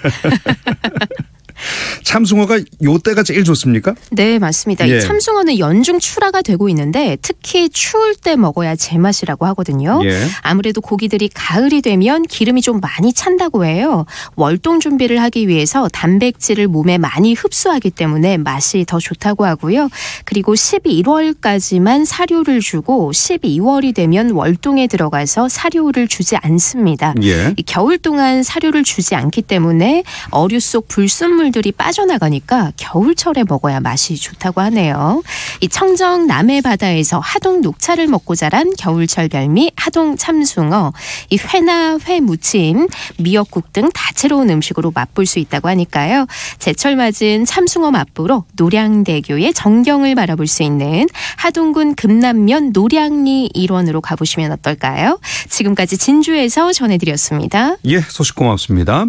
참숭어가 요때가 제일 좋습니까? 네, 맞습니다. 예. 이 참숭어는 연중 출하가 되고 있는데 특히 추울 때 먹어야 제맛이라고 하거든요. 예. 아무래도 고기들이 가을이 되면 기름이 좀 많이 찬다고 해요. 월동 준비를 하기 위해서 단백질을 몸에 많이 흡수하기 때문에 맛이 더 좋다고 하고요. 그리고 십일월까지만 사료를 주고 십이월이 되면 월동에 들어가서 사료를 주지 않습니다. 예. 이 겨울 동안 사료를 주지 않기 때문에 어류 속 불순물들이 빠져나가니까 겨울철에 먹어야 맛이 좋다고 하네요. 이 청정 남해 바다에서 하동 녹차를 먹고 자란 겨울철 별미 하동 참숭어. 이 회나 회 무침, 미역국 등 다채로운 음식으로 맛볼 수 있다고 하니까요. 제철 맞은 참숭어 맛보러 노량대교의 전경을 바라볼 수 있는 하동군 금남면 노량리 일원으로 가보시면 어떨까요? 지금까지 진주에서 전해드렸습니다. 예, 소식 고맙습니다.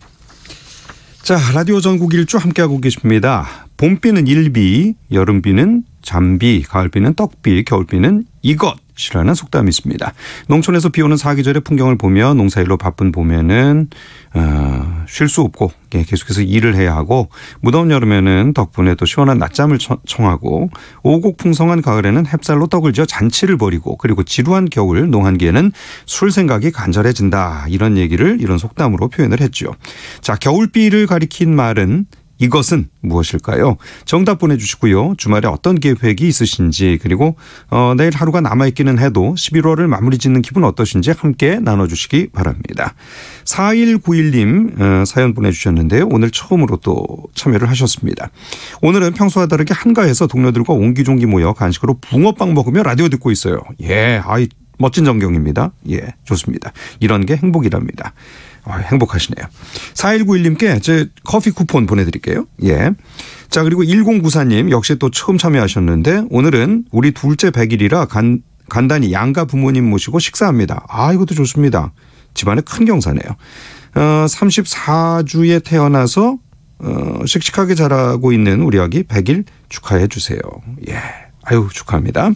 자, 라디오 전국 일주 함께하고 계십니다. 봄비는 일비, 여름비는 잠비, 가을비는 떡비, 겨울비는 이것이라는 속담이 있습니다. 농촌에서 비 오는 사계절의 풍경을 보며 농사일로 바쁜 봄에는 어, 쉴 수 없고 계속해서 일을 해야 하고 무더운 여름에는 덕분에 또 시원한 낮잠을 청하고 오곡풍성한 가을에는 햅쌀로 떡을 지어 잔치를 벌이고 그리고 지루한 겨울 농한기에는 술 생각이 간절해진다. 이런 얘기를 이런 속담으로 표현을 했죠. 자, 겨울비를 가리킨 말은 이것은 무엇일까요? 정답 보내주시고요. 주말에 어떤 계획이 있으신지 그리고 어, 내일 하루가 남아있기는 해도 십일월을 마무리 짓는 기분 어떠신지 함께 나눠주시기 바랍니다. 사일구일 님 어, 사연 보내주셨는데요. 오늘 처음으로 또 참여를 하셨습니다. 오늘은 평소와 다르게 한가해서 동료들과 옹기종기 모여 간식으로 붕어빵 먹으며 라디오 듣고 있어요. 예, 아이 멋진 전경입니다. 예, 좋습니다. 이런 게 행복이랍니다. 아, 행복하시네요. 사일구일 님께 제 커피 쿠폰 보내드릴게요. 예. 자, 그리고 일공구사 님 역시 또 처음 참여하셨는데 오늘은 우리 둘째 백일이라 간, 간단히 양가 부모님 모시고 식사합니다. 아, 이것도 좋습니다. 집안에 큰 경사네요. 어, 삼십사 주에 태어나서 어, 씩씩하게 자라고 있는 우리 아기 백일 축하해 주세요. 예. 아유, 축하합니다.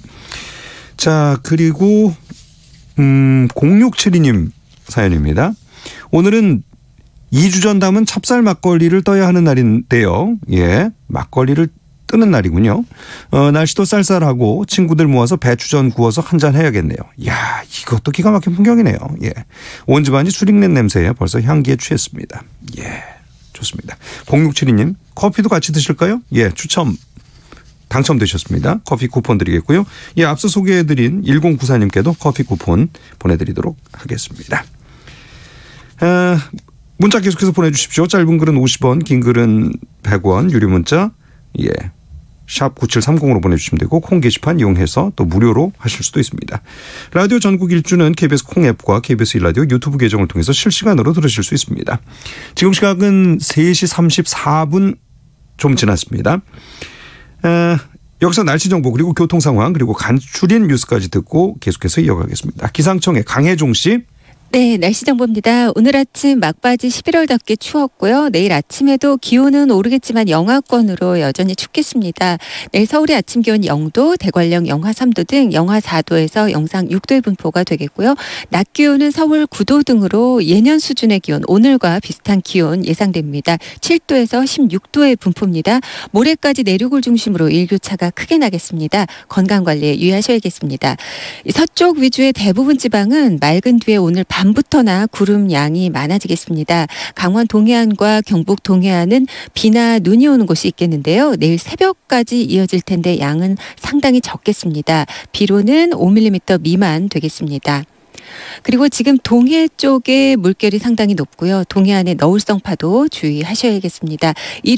자, 그리고 음, 공육칠이 님 사연입니다. 오늘은 이 주 전 담은 찹쌀 막걸리를 떠야 하는 날인데요. 예, 막걸리를 뜨는 날이군요. 어, 날씨도 쌀쌀하고 친구들 모아서 배추전 구워서 한잔 해야겠네요. 이야, 이것도 기가 막힌 풍경이네요. 예, 온 집안이 수릭낸 냄새에 벌써 향기에 취했습니다. 예, 좋습니다. 공육칠이 님 커피도 같이 드실까요? 예, 추첨 당첨되셨습니다. 커피 쿠폰 드리겠고요. 예, 앞서 소개해드린 일공구사 님께도 커피 쿠폰 보내드리도록 하겠습니다. 아, 문자 계속해서 보내주십시오. 짧은 글은 오십 원, 긴 글은 백 원, 유료 문자 예, 샵 구칠삼공으로 보내주시면 되고 콩 게시판 이용해서 또 무료로 하실 수도 있습니다. 라디오 전국 일주는 케이비에스 콩 앱과 케이비에스 일라디오 유튜브 계정을 통해서 실시간으로 들으실 수 있습니다. 지금 시각은 세 시 삼십사 분 좀 지났습니다. 에, 여기서 날씨 정보 그리고 교통 상황 그리고 간추린 뉴스까지 듣고 계속해서 이어가겠습니다. 기상청의 강혜종 씨. 네, 날씨 정보입니다. 오늘 아침 막바지 십일월답게 추웠고요. 내일 아침에도 기온은 오르겠지만 영하권으로 여전히 춥겠습니다. 내일 서울의 아침 기온 영 도, 대관령 영하 삼 도 등 영하 사 도에서 영상 육 도의 분포가 되겠고요. 낮 기온은 서울 구 도 등으로 예년 수준의 기온, 오늘과 비슷한 기온 예상됩니다. 칠 도에서 십육 도의 분포입니다. 모레까지 내륙을 중심으로 일교차가 크게 나겠습니다. 건강관리에 유의하셔야겠습니다. 서쪽 위주의 대부분 지방은 맑은 뒤에 오늘 밤부터나 구름 양이 많아지겠습니다. 강원 동해안과 경북 동해안은 비나 눈이 오는 곳이 있겠는데요. 내일 새벽까지 이어질 텐데 양은 상당히 적겠습니다. 비로는 오 밀리미터 미만 되겠습니다. 그리고 지금 동해 쪽에 물결이 상당히 높고요. 동해안의 너울성 파도 주의하셔야겠습니다.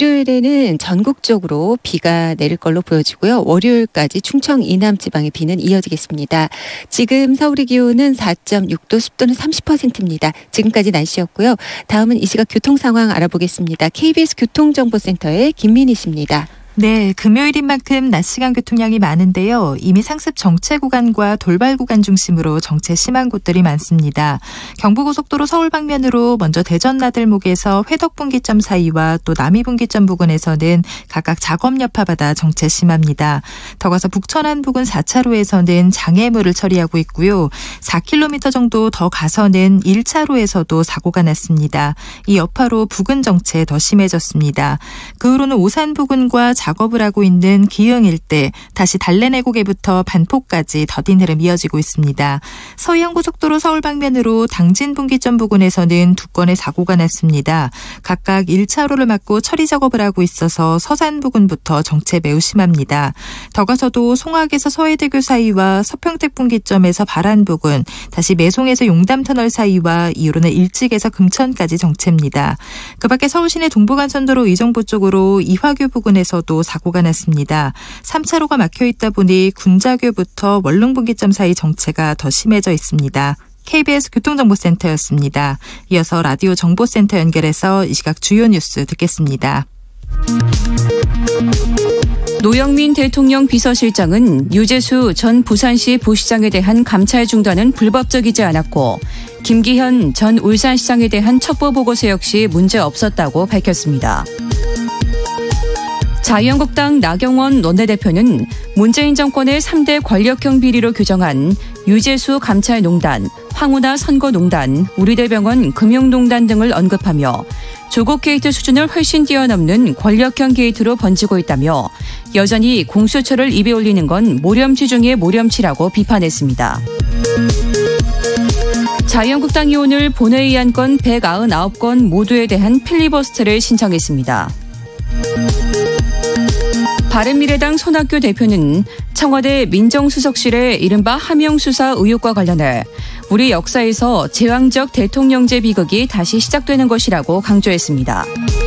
일요일에는 전국적으로 비가 내릴 걸로 보여지고요. 월요일까지 충청 이남 지방의 비는 이어지겠습니다. 지금 서울의 기온은 사 점 육 도, 습도는 삼십 퍼센트입니다. 지금까지 날씨였고요. 다음은 이 시각 교통 상황 알아보겠습니다. 케이비에스 교통정보센터의 김민희 씨입니다. 네, 금요일인 만큼 낮 시간 교통량이 많은데요. 이미 상습 정체 구간과 돌발 구간 중심으로 정체 심한 곳들이 많습니다. 경부고속도로 서울 방면으로 먼저 대전 나들목에서 회덕분기점 사이와 또 남이분기점 부근에서는 각각 작업 여파받아 정체 심합니다. 더 가서 북천안 부근 사 차로에서는 장애물을 처리하고 있고요. 사 킬로미터 정도 더 가서는 일 차로에서도 사고가 났습니다. 이 여파로 부근 정체 더 심해졌습니다. 그 후로는 오산 부근과 작업을 하고 있는 기흥 일대, 다시 달래내고개부터 반포까지 더딘 흐름 이어지고 있습니다. 서해안고속도로 서울 방면으로 당진 분기점 부근에서는 두 건의 사고가 났습니다. 각각 일 차로를 막고 처리 작업을 하고 있어서 서산 부근부터 정체 매우 심합니다. 더 가서도 송악에서 서해대교 사이와 서평택 분기점에서 발안 부근, 다시 매송에서 용담터널 사이와 이후로는 일찍에서 금천까지 정체입니다. 그 밖에 서울시내 동부간선도로 의정부 쪽으로 이화교 부근에서도 사고가 났습니다. 삼 차로가 막혀 있다 보니 군자교부터 원릉분기점 사이 정체가 더 심해져 있습니다. 케이비에스 교통정보센터였습니다. 이어서 라디오 정보센터 연결해서 이 시각 주요 뉴스 듣겠습니다. 노영민 대통령 비서실장은 유재수 전 부산시 부시장에 대한 감찰 중단은 불법적이지 않았고 김기현 전 울산시장에 대한 첩보 보고서 역시 문제 없었다고 밝혔습니다. 자유한국당 나경원 원내대표는 문재인 정권의 삼 대 권력형 비리로 규정한 유재수 감찰농단, 황운하 선거농단, 우리대병원 금융농단 등을 언급하며 조국 게이트 수준을 훨씬 뛰어넘는 권력형 게이트로 번지고 있다며 여전히 공수처를 입에 올리는 건 모렴치 중의 모렴치라고 비판했습니다. 자유한국당이 오늘 본회의 안건 백구십구 건 모두에 대한 필리버스터를 신청했습니다. 바른미래당 손학규 대표는 청와대 민정수석실의 이른바 하명수사 의혹과 관련해 우리 역사에서 제왕적 대통령제 비극이 다시 시작되는 것이라고 강조했습니다.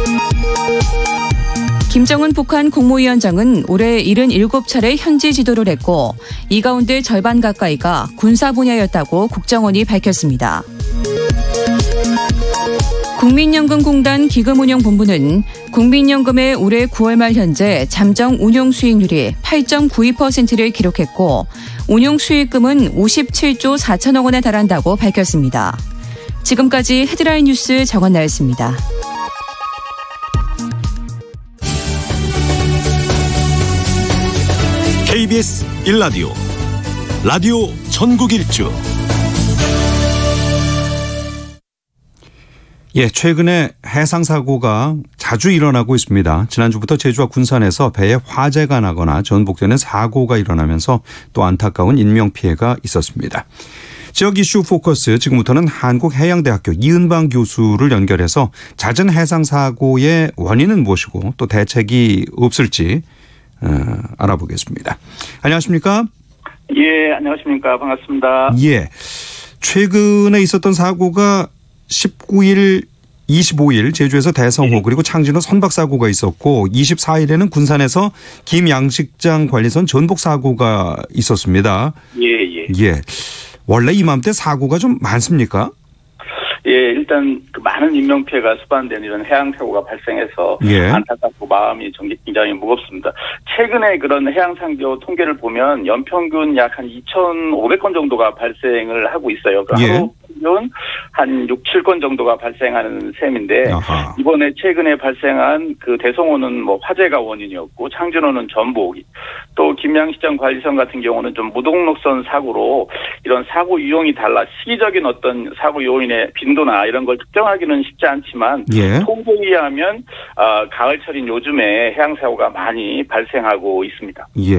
김정은 북한 국무위원장은 올해 칠십칠 차례 현지 지도를 했고 이 가운데 절반 가까이가 군사 분야였다고 국정원이 밝혔습니다. 국민연금공단 기금운용본부는 국민연금의 올해 구월 말 현재 잠정 운용수익률이 팔 점 구이 퍼센트를 기록했고 운용수익금은 오십칠조 사천억 원에 달한다고 밝혔습니다. 지금까지 헤드라인 뉴스 정원나였습니다. 케이비에스 일 라디오 라디오 전국 일주. 예, 최근에 해상사고가 자주 일어나고 있습니다. 지난주부터 제주와 군산에서 배에 화재가 나거나 전복되는 사고가 일어나면서 또 안타까운 인명피해가 있었습니다. 지역 이슈 포커스 지금부터는 한국해양대학교 이은방 교수를 연결해서 잦은 해상 사고의 원인은 무엇이고 또 대책이 없을지 어, 알아보겠습니다. 안녕하십니까? 예, 안녕하십니까? 반갑습니다. 예, 최근에 있었던 사고가 십구 일, 이십오 일 제주에서 대성호 그리고 창진호 선박 사고가 있었고 이십사 일에는 군산에서 김양식장 관리선 전복 사고가 있었습니다. 예, 예. 예. 원래 이맘때 사고가 좀 많습니까? 예, 일단 그 많은 인명피해가 수반된 이런 해양사고가 발생해서 예. 안타깝고 마음이 굉장히 무겁습니다. 최근에 그런 해양상조 통계를 보면 연평균 약 한 이천오백 건 정도가 발생을 하고 있어요. 그 예. 하루 평균 한 육, 칠 건 정도가 발생하는 셈인데 아하. 이번에 최근에 발생한 그 대성호는 뭐 화재가 원인이었고 창진호는 전복, 또 김양식장 관리선 같은 경우는 좀 무등록선 사고로 이런 사고 유형이 달라 시기적인 어떤 사고 요인의 빈도나 이런 걸 특정하기는 쉽지 않지만 예. 통계에 의하면 어, 가을철인 요즘에 해양사고가 많이 발생하고 있습니다. 예.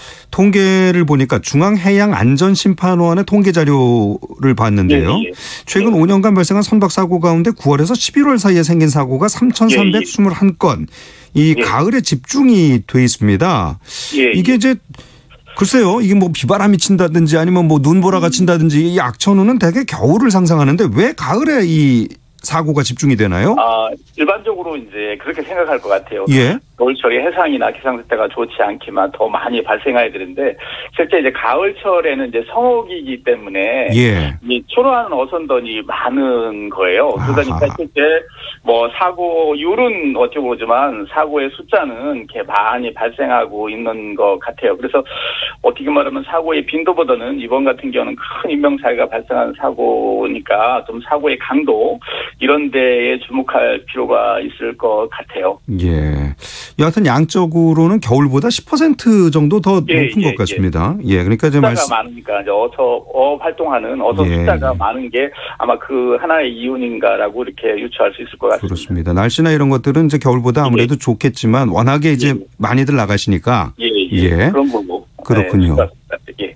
통계를 보니까 중앙해양안전심판원의 통계 자료를 봤는데요. 예, 예. 최근 오 년간 발생한 선박 사고 가운데 구월에서 십일월 사이에 생긴 사고가 삼천삼백이십일 건. 이 예. 가을에 집중이 돼 있습니다. 예, 이게 이제 글쎄요. 이게 뭐 비바람이 친다든지 아니면 뭐 눈보라가 친다든지 이 악천후는 대개 겨울을 상상하는데 왜 가을에 이 사고가 집중이 되나요? 아, 일반적으로 이제 그렇게 생각할 것 같아요. 예. 겨울철에 해상이나 기상상태가 좋지 않지만 더 많이 발생해야 되는데 실제 이제 가을철에는 이제 성호기이기 때문에 예. 이 초라한 어선던이 많은 거예요. 그러니까 실제 뭐 사고율은 어찌 보지만 사고의 숫자는 이렇게 많이 발생하고 있는 것 같아요. 그래서 어떻게 말하면 사고의 빈도보다는 이번 같은 경우는 큰 인명사고가 발생한 사고니까 좀 사고의 강도 이런 데에 주목할 필요가 있을 것 같아요. 예. 여하튼 양적으로는 겨울보다 십 퍼센트 정도 더 예, 높은 예, 것 같습니다. 예. 예. 그러니까 이제 숫자가 말씀. 많으니까 이제 어서 어 활동하는 어선 예. 숫자가 많은 게 아마 그 하나의 이유인가라고 이렇게 유추할 수 있을 것 같습니다. 그렇습니다. 날씨나 이런 것들은 이제 겨울보다 아무래도 예. 좋겠지만 워낙에 이제 예. 많이들 나가시니까. 예, 예. 예. 그런 거고. 그렇군요. 네, 예.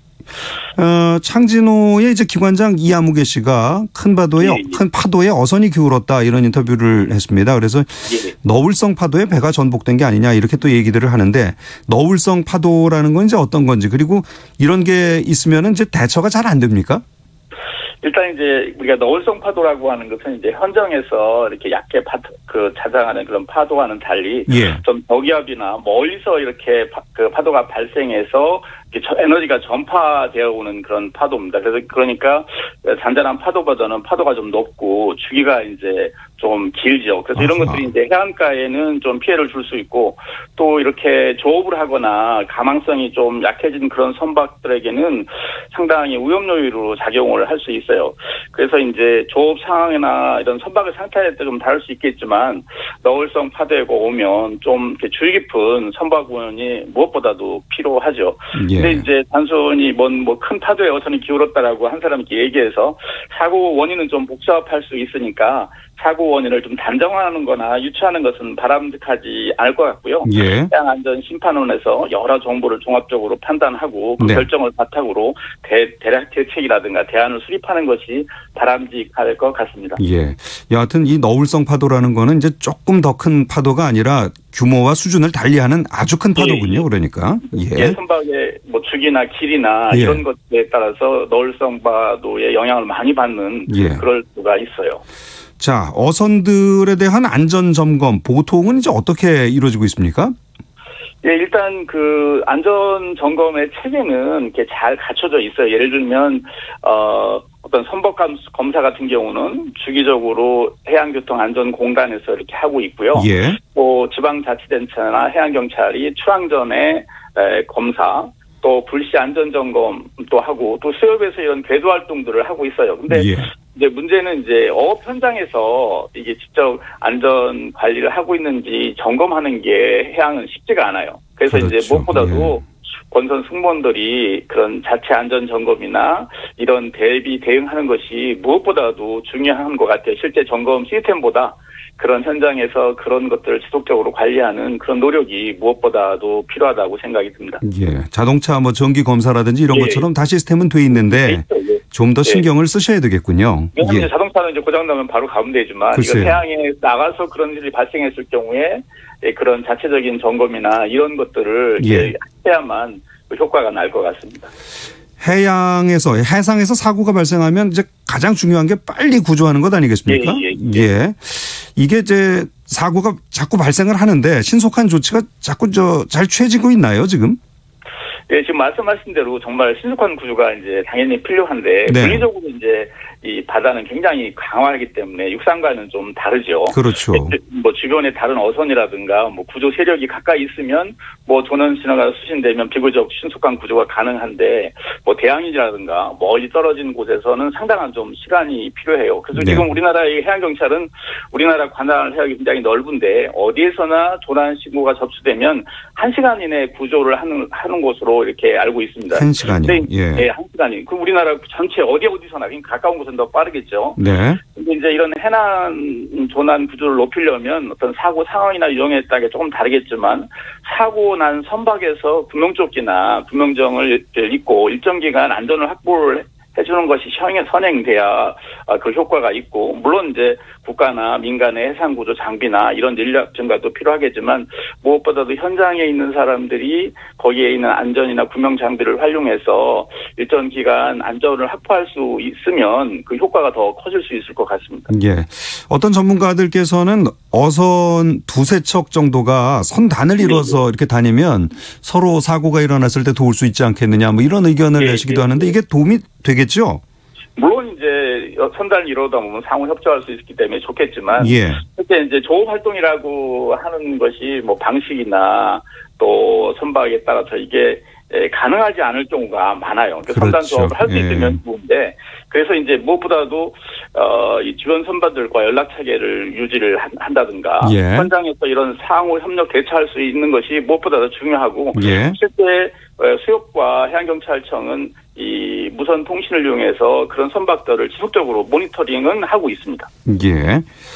어, 창진호의 이제 기관장 이아무개 씨가 큰 파도에 예, 예. 큰 파도에 어선이 기울었다 이런 인터뷰를 했습니다. 그래서 예. 너울성 파도에 배가 전복된 게 아니냐 이렇게 또 얘기들을 하는데 너울성 파도라는 건 이제 어떤 건지 그리고 이런 게 있으면은 이제 대처가 잘 안 됩니까? 일단 이제 우리가 너울성 파도라고 하는 것은 이제 현정에서 이렇게 얕게 파, 그 자장하는 그런 파도와는 달리 예. 좀 저기압이나 멀리서 이렇게 파, 그 파도가 발생해서 에너지가 전파되어 오는 그런 파도입니다. 그래서 그러니까 잔잔한 파도보다는 파도가 좀 높고 주기가 이제 좀 길죠. 그래서 이런 것들이 이제 해안가에는 좀 피해를 줄 수 있고 또 이렇게 조업을 하거나 가망성이 좀 약해진 그런 선박들에게는 상당히 위험 요인으로 작용을 할 수 있어요. 그래서 이제 조업 상황이나 이런 선박의 상태에 따라 좀 다를 수 있겠지만 너울성 파도가 오면 좀 이렇게 주의 깊은 선박 운이 무엇보다도 필요하죠. 예. 근데 이제 단순히 뭔 뭐 큰 파도에 어선이 기울었다라고 한 사람이 이렇게 얘기해서 사고 원인은 좀 복잡할 수 있으니까 사고 원인을 좀 단정하는 거나 유추하는 것은 바람직하지 않을 것 같고요. 예. 해양안전심판원에서 여러 정보를 종합적으로 판단하고 그 네. 결정을 바탕으로 대, 대략 대책이라든가 대안을 수립하는 것이 바람직할 것 같습니다. 예. 여하튼 이 너울성 파도라는 거는 이제 조금 더 큰 파도가 아니라 규모와 수준을 달리하는 아주 큰 파도군요. 예. 그러니까. 예. 예, 선박의 뭐 주기나 길이나 예. 이런 것에 따라서 너울성 파도의 영향을 많이 받는 예. 그럴 수가 있어요. 자, 어선들에 대한 안전 점검 보통은 이제 어떻게 이루어지고 있습니까? 예, 일단 그 안전 점검의 체계는 이렇게 잘 갖춰져 있어요. 예를 들면 어 어떤 선박 검사 같은 경우는 주기적으로 해양교통안전공단에서 이렇게 하고 있고요. 예. 또 지방자치단체나 해양경찰이 출항 전에 검사, 또 불시 안전점검도 하고 또 수협에서 이런 궤도 활동들을 하고 있어요. 근데 예. 이제 문제는 이제 어업 현장에서 이게 직접 안전 관리를 하고 있는지 점검하는 게 해양은 쉽지가 않아요. 그래서 그렇죠. 이제 무엇보다도 예. 본선 승무원들이 그런 자체 안전 점검이나 이런 대비 대응하는 것이 무엇보다도 중요한 것 같아요. 실제 점검 시스템보다 그런 현장에서 그런 것들을 지속적으로 관리하는 그런 노력이 무엇보다도 필요하다고 생각이 듭니다. 예. 자동차 뭐 정기 검사라든지 이런 예. 것처럼 다 시스템은 돼 있는데 예. 좀 더 신경을 네. 쓰셔야 되겠군요. 왜냐하면 예. 자동차는 이제 고장나면 바로 가면 되지만 이거 해양에 나가서 그런 일이 발생했을 경우에 그런 자체적인 점검이나 이런 것들을 예. 해야만 효과가 날 것 같습니다. 해양에서 해상에서 사고가 발생하면 이제 가장 중요한 게 빨리 구조하는 것 아니겠습니까? 예, 예, 예. 예. 이게 이제 사고가 자꾸 발생을 하는데 신속한 조치가 자꾸 저 잘 취해지고 있나요, 지금? 예, 지금 말씀하신 대로 정말 신속한 구조가 이제 당연히 필요한데 네. 물리적으로 이제 이 바다는 굉장히 강하기 때문에 육상과는 좀 다르죠. 그렇죠. 뭐 주변에 다른 어선이라든가 뭐 구조 세력이 가까이 있으면 뭐 조난 신호가 수신되면 비교적 신속한 구조가 가능한데 뭐 대양이라든가 멀리 떨어진 곳에서는 상당한 좀 시간이 필요해요. 그래서 네. 지금 우리나라의 해양 경찰은 우리나라 관할 해역이 굉장히 넓은데 어디에서나 조난 신고가 접수되면 한 시간 이내 구조를 하는 하는 곳으로 이렇게 알고 있습니다. 한 시간이요? 예. 네, 한 시간이. 그 우리나라 전체 어디 어디서나 가까운 곳은 더 빠르겠죠. 네. 근데 이제 이런 해난 조난 구조를 높이려면 어떤 사고 상황이나 유형에 따라 조금 다르겠지만 사고 난 선박에서 구명조끼나 구명정을 입고 일정 기간 안전을 확보를 해주는 것이 시행에 선행돼야 그 효과가 있고 물론 이제 국가나 민간의 해상구조 장비나 이런 인력 증가도 필요하겠지만 무엇보다도 현장에 있는 사람들이 거기에 있는 안전이나 구명 장비를 활용해서 일정 기간 안전을 확보할 수 있으면 그 효과가 더 커질 수 있을 것 같습니다. 예. 어떤 전문가들께서는 어선 두세 척 정도가 선단을 이뤄서 이렇게 다니면 서로 사고가 일어났을 때 도울 수 있지 않겠느냐 뭐 이런 의견을 예, 내시기도 예, 하는데 이게 도움이 되겠죠? 물론 이제 선단을 이루다 보면 상호 협조할 수 있기 때문에 좋겠지만 예. 실제 이제 조업 활동이라고 하는 것이 뭐 방식이나 또 선박에 따라서 이게 가능하지 않을 경우가 많아요. 그러니까 그렇죠. 선단 조업을 할 수 있으면 예. 좋은데 그래서 이제 무엇보다도 어, 이 주변 선반들과 연락 체계를 유지를 한다든가 예. 현장에서 이런 상호 협력 대처할 수 있는 것이 무엇보다도 중요하고 예. 실제 수협과 해양경찰청은 이 무선 통신을 이용해서 그런 선박들을 지속적으로 모니터링은 하고 있습니다. 예.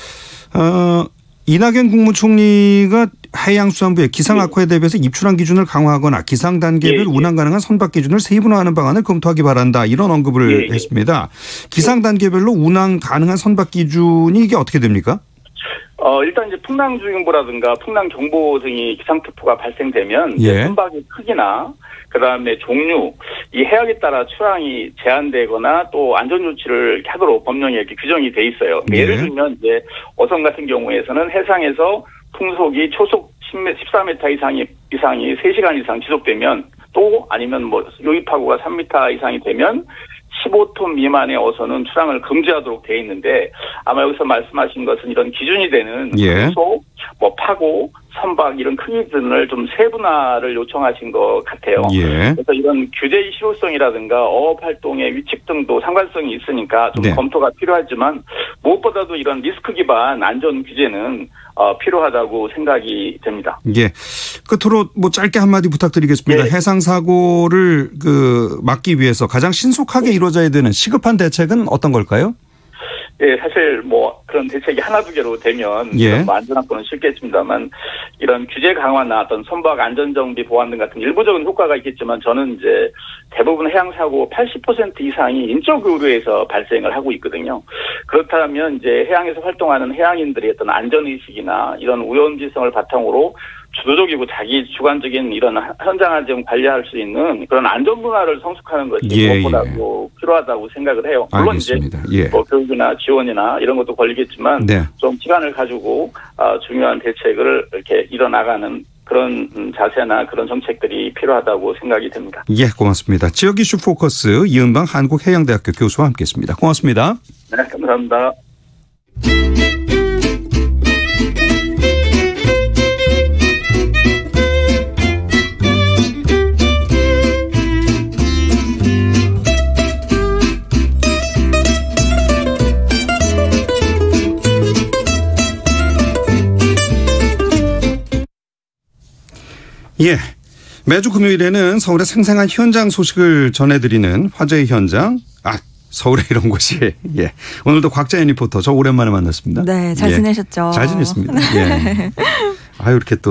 어, 이낙연 국무총리가 해양수산부에 기상악화에 대비해서 입출항 기준을 강화하거나 기상 단계별 예, 예. 운항 가능한 선박 기준을 세분화하는 방안을 검토하기 바란다. 이런 언급을 예, 예. 했습니다. 기상 단계별로 운항 가능한 선박 기준이 이게 어떻게 됩니까? 어, 일단 이제 풍랑주의보라든가 풍랑경보 등이 기상특보가 발생되면 예. 선박의 크기나 그다음에 종류, 이 해역에 따라 출항이 제한되거나 또 안전조치를 하도록 법령에 이렇게 규정이 돼 있어요. 예. 예를 들면 이제 어선 같은 경우에서는 해상에서 풍속이 초속 십사 미터 이상이, 이상이 세 시간 이상 지속되면 또 아니면 뭐 요입하고가 삼 미터 이상이 되면 십오 톤 미만의 어선은 출항을 금지하도록 돼 있는데 아마 여기서 말씀하신 것은 이런 기준이 되는 예. 풍속, 뭐 파고, 선박 이런 크기 등을 좀 세분화를 요청하신 것 같아요. 예. 그래서 이런 규제의 실효성이라든가 어업 활동의 위칙 등도 상관성이 있으니까 좀 네. 검토가 필요하지만 무엇보다도 이런 리스크 기반 안전 규제는 어, 필요하다고 생각이 됩니다. 예. 끝으로 뭐 짧게 한마디 부탁드리겠습니다. 네. 해상 사고를 그 막기 위해서 가장 신속하게 이루어져야 되는 시급한 대책은 어떤 걸까요? 예, 사실 뭐 그런 대책이 하나 두 개로 되면 예. 뭐 안전확보는 쉽겠습니다만 이런 규제 강화나 어떤 선박 안전정비 보안 등 같은 일부적인 효과가 있겠지만 저는 이제 대부분 해양 사고 팔십 퍼센트 이상이 인적 의료에서 발생을 하고 있거든요. 그렇다면 이제 해양에서 활동하는 해양인들의 어떤 안전의식이나 이런 우연지성을 바탕으로 주도적이고 자기 주관적인 이런 현장 안전 관리할 수 있는 그런 안전 문화를 성숙하는 것이 예, 무엇보다도 예. 필요하다고 생각을 해요. 물론 알겠습니다. 이제 예. 뭐 교육이나 지원이나 이런 것도 걸리겠지만 네. 좀 시간을 가지고 어, 중요한 대책을 이렇게 이뤄나가는 그런 자세나 그런 정책들이 필요하다고 생각이 됩니다. 예, 고맙습니다. 지역 이슈 포커스 이은방 한국해양대학교 교수와 함께했습니다. 고맙습니다. 네, 감사합니다. 예. 매주 금요일에는 서울의 생생한 현장 소식을 전해드리는 화제의 현장. 아, 서울의 이런 곳이. 예. 오늘도 곽자연 리포터 저 오랜만에 만났습니다. 네, 잘 예. 지내셨죠? 잘 지냈습니다. 예. 아유, 이렇게 또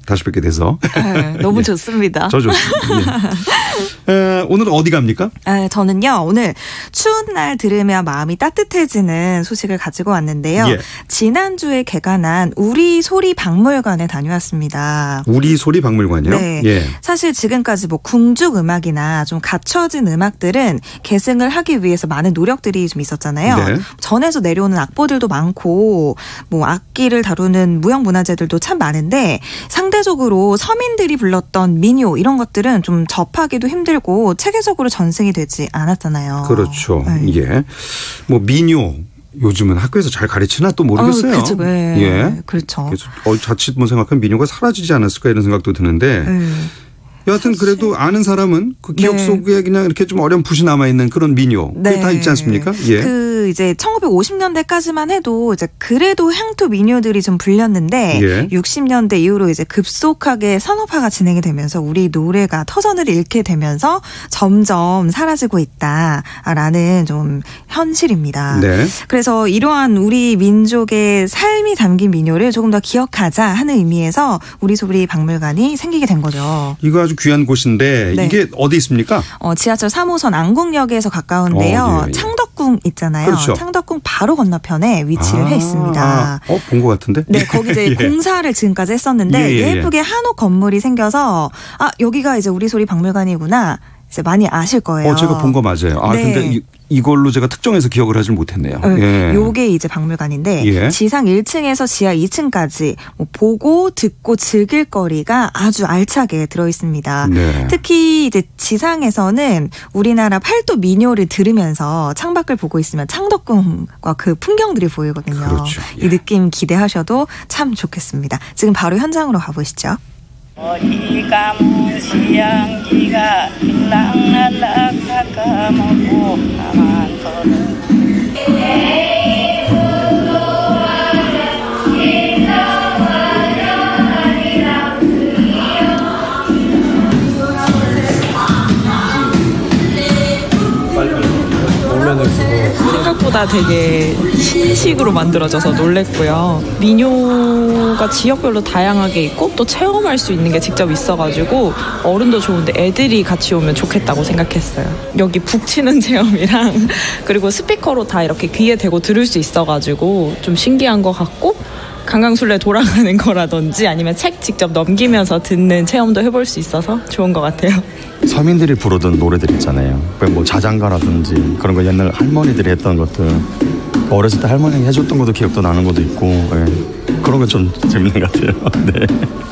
다시 뵙게 돼서. 네, 너무 예. 좋습니다. 저 좋습니다. 예. 에, 오늘은 어디 갑니까? 네, 저는요 오늘 추운 날 들으면 마음이 따뜻해지는 소식을 가지고 왔는데요. 예. 지난주에 개관한 우리 소리 박물관에 다녀왔습니다. 우리 소리 박물관이요? 네. 예. 사실 지금까지 뭐 궁중 음악이나 좀 갖춰진 음악들은 계승을 하기 위해서 많은 노력들이 좀 있었잖아요. 네. 전에서 내려오는 악보들도 많고 뭐 악기를 다루는 무형문화재들도 참 많은데 상대적으로 서민들이 불렀던 민요 이런 것들은 좀 접하기도 힘들고 체계적으로 전승이 되지 않았잖아요. 그렇죠. 네. 예. 뭐 민요 요즘은 학교에서 잘 가르치나 또 모르겠어요. 어, 그렇죠. 네. 예. 그렇죠. 그래서 어, 자칫 뭐 생각하면 민요가 사라지지 않았을까 이런 생각도 드는데 네. 여하튼 그래도 아는 사람은 그 기억 네. 속에 그냥 이렇게 좀 어렴풋이 남아있는 그런 민요. 그게 네. 다 있지 않습니까? 예. 그 이제 천구백오십 년대까지만 해도 이제 그래도 향토 민요들이 좀 불렸는데 예. 육십 년대 이후로 이제 급속하게 산업화가 진행이 되면서 우리 노래가 터전을 잃게 되면서 점점 사라지고 있다라는 좀 현실입니다. 네. 그래서 이러한 우리 민족의 삶이 담긴 민요를 조금 더 기억하자 하는 의미에서 우리 소리 박물관이 생기게 된 거죠. 이거 아주 귀한 곳인데 네. 이게 어디 있습니까? 어, 지하철 삼 호선 안국역에서 가까운데요. 어, 예, 예. 창덕궁 있잖아요. 그렇죠. 창덕궁 바로 건너편에 위치를 아, 해 있습니다. 어, 본 것 같은데? 네, 거기 이제 예. 공사를 지금까지 했었는데 예, 예, 예. 예쁘게 한옥 건물이 생겨서 아 여기가 이제 우리 소리 박물관이구나 이제 많이 아실 거예요. 어, 제가 본 거 맞아요. 아, 네. 근데 이, 이걸로 제가 특정해서 기억을 하질 못했네요. 네, 예. 요게 이제 박물관인데 예. 지상 일 층에서 지하 이 층까지 뭐 보고 듣고 즐길 거리가 아주 알차게 들어 있습니다. 네. 특히 이제 지상에서는 우리나라 팔도 민요를 들으면서 창밖을 보고 있으면 창덕궁과 그 풍경들이 보이거든요. 그렇죠. 예. 이 느낌 기대하셔도 참 좋겠습니다. 지금 바로 현장으로 가보시죠. 어디가 무시양기가 일랑날락 닦아먹고 가만서는 생각보다 되게 신식으로 만들어져서 놀랬고요. 민요가 지역별로 다양하게 있고 또 체험할 수 있는 게 직접 있어가지고 어른도 좋은데 애들이 같이 오면 좋겠다고 생각했어요. 여기 북 치는 체험이랑 그리고 스피커로 다 이렇게 귀에 대고 들을 수 있어가지고 좀 신기한 것 같고 강강술래 돌아가는 거라든지 아니면 책 직접 넘기면서 듣는 체험도 해볼 수 있어서 좋은 것 같아요. 서민들이 부르던 노래들 있잖아요. 뭐 자장가라든지 그런 거 옛날 할머니들이 했던 것들 어렸을 때 할머니가 해줬던 것도 기억도 나는 것도 있고 예. 그런 거 좀 재밌는 것 같아요. 네.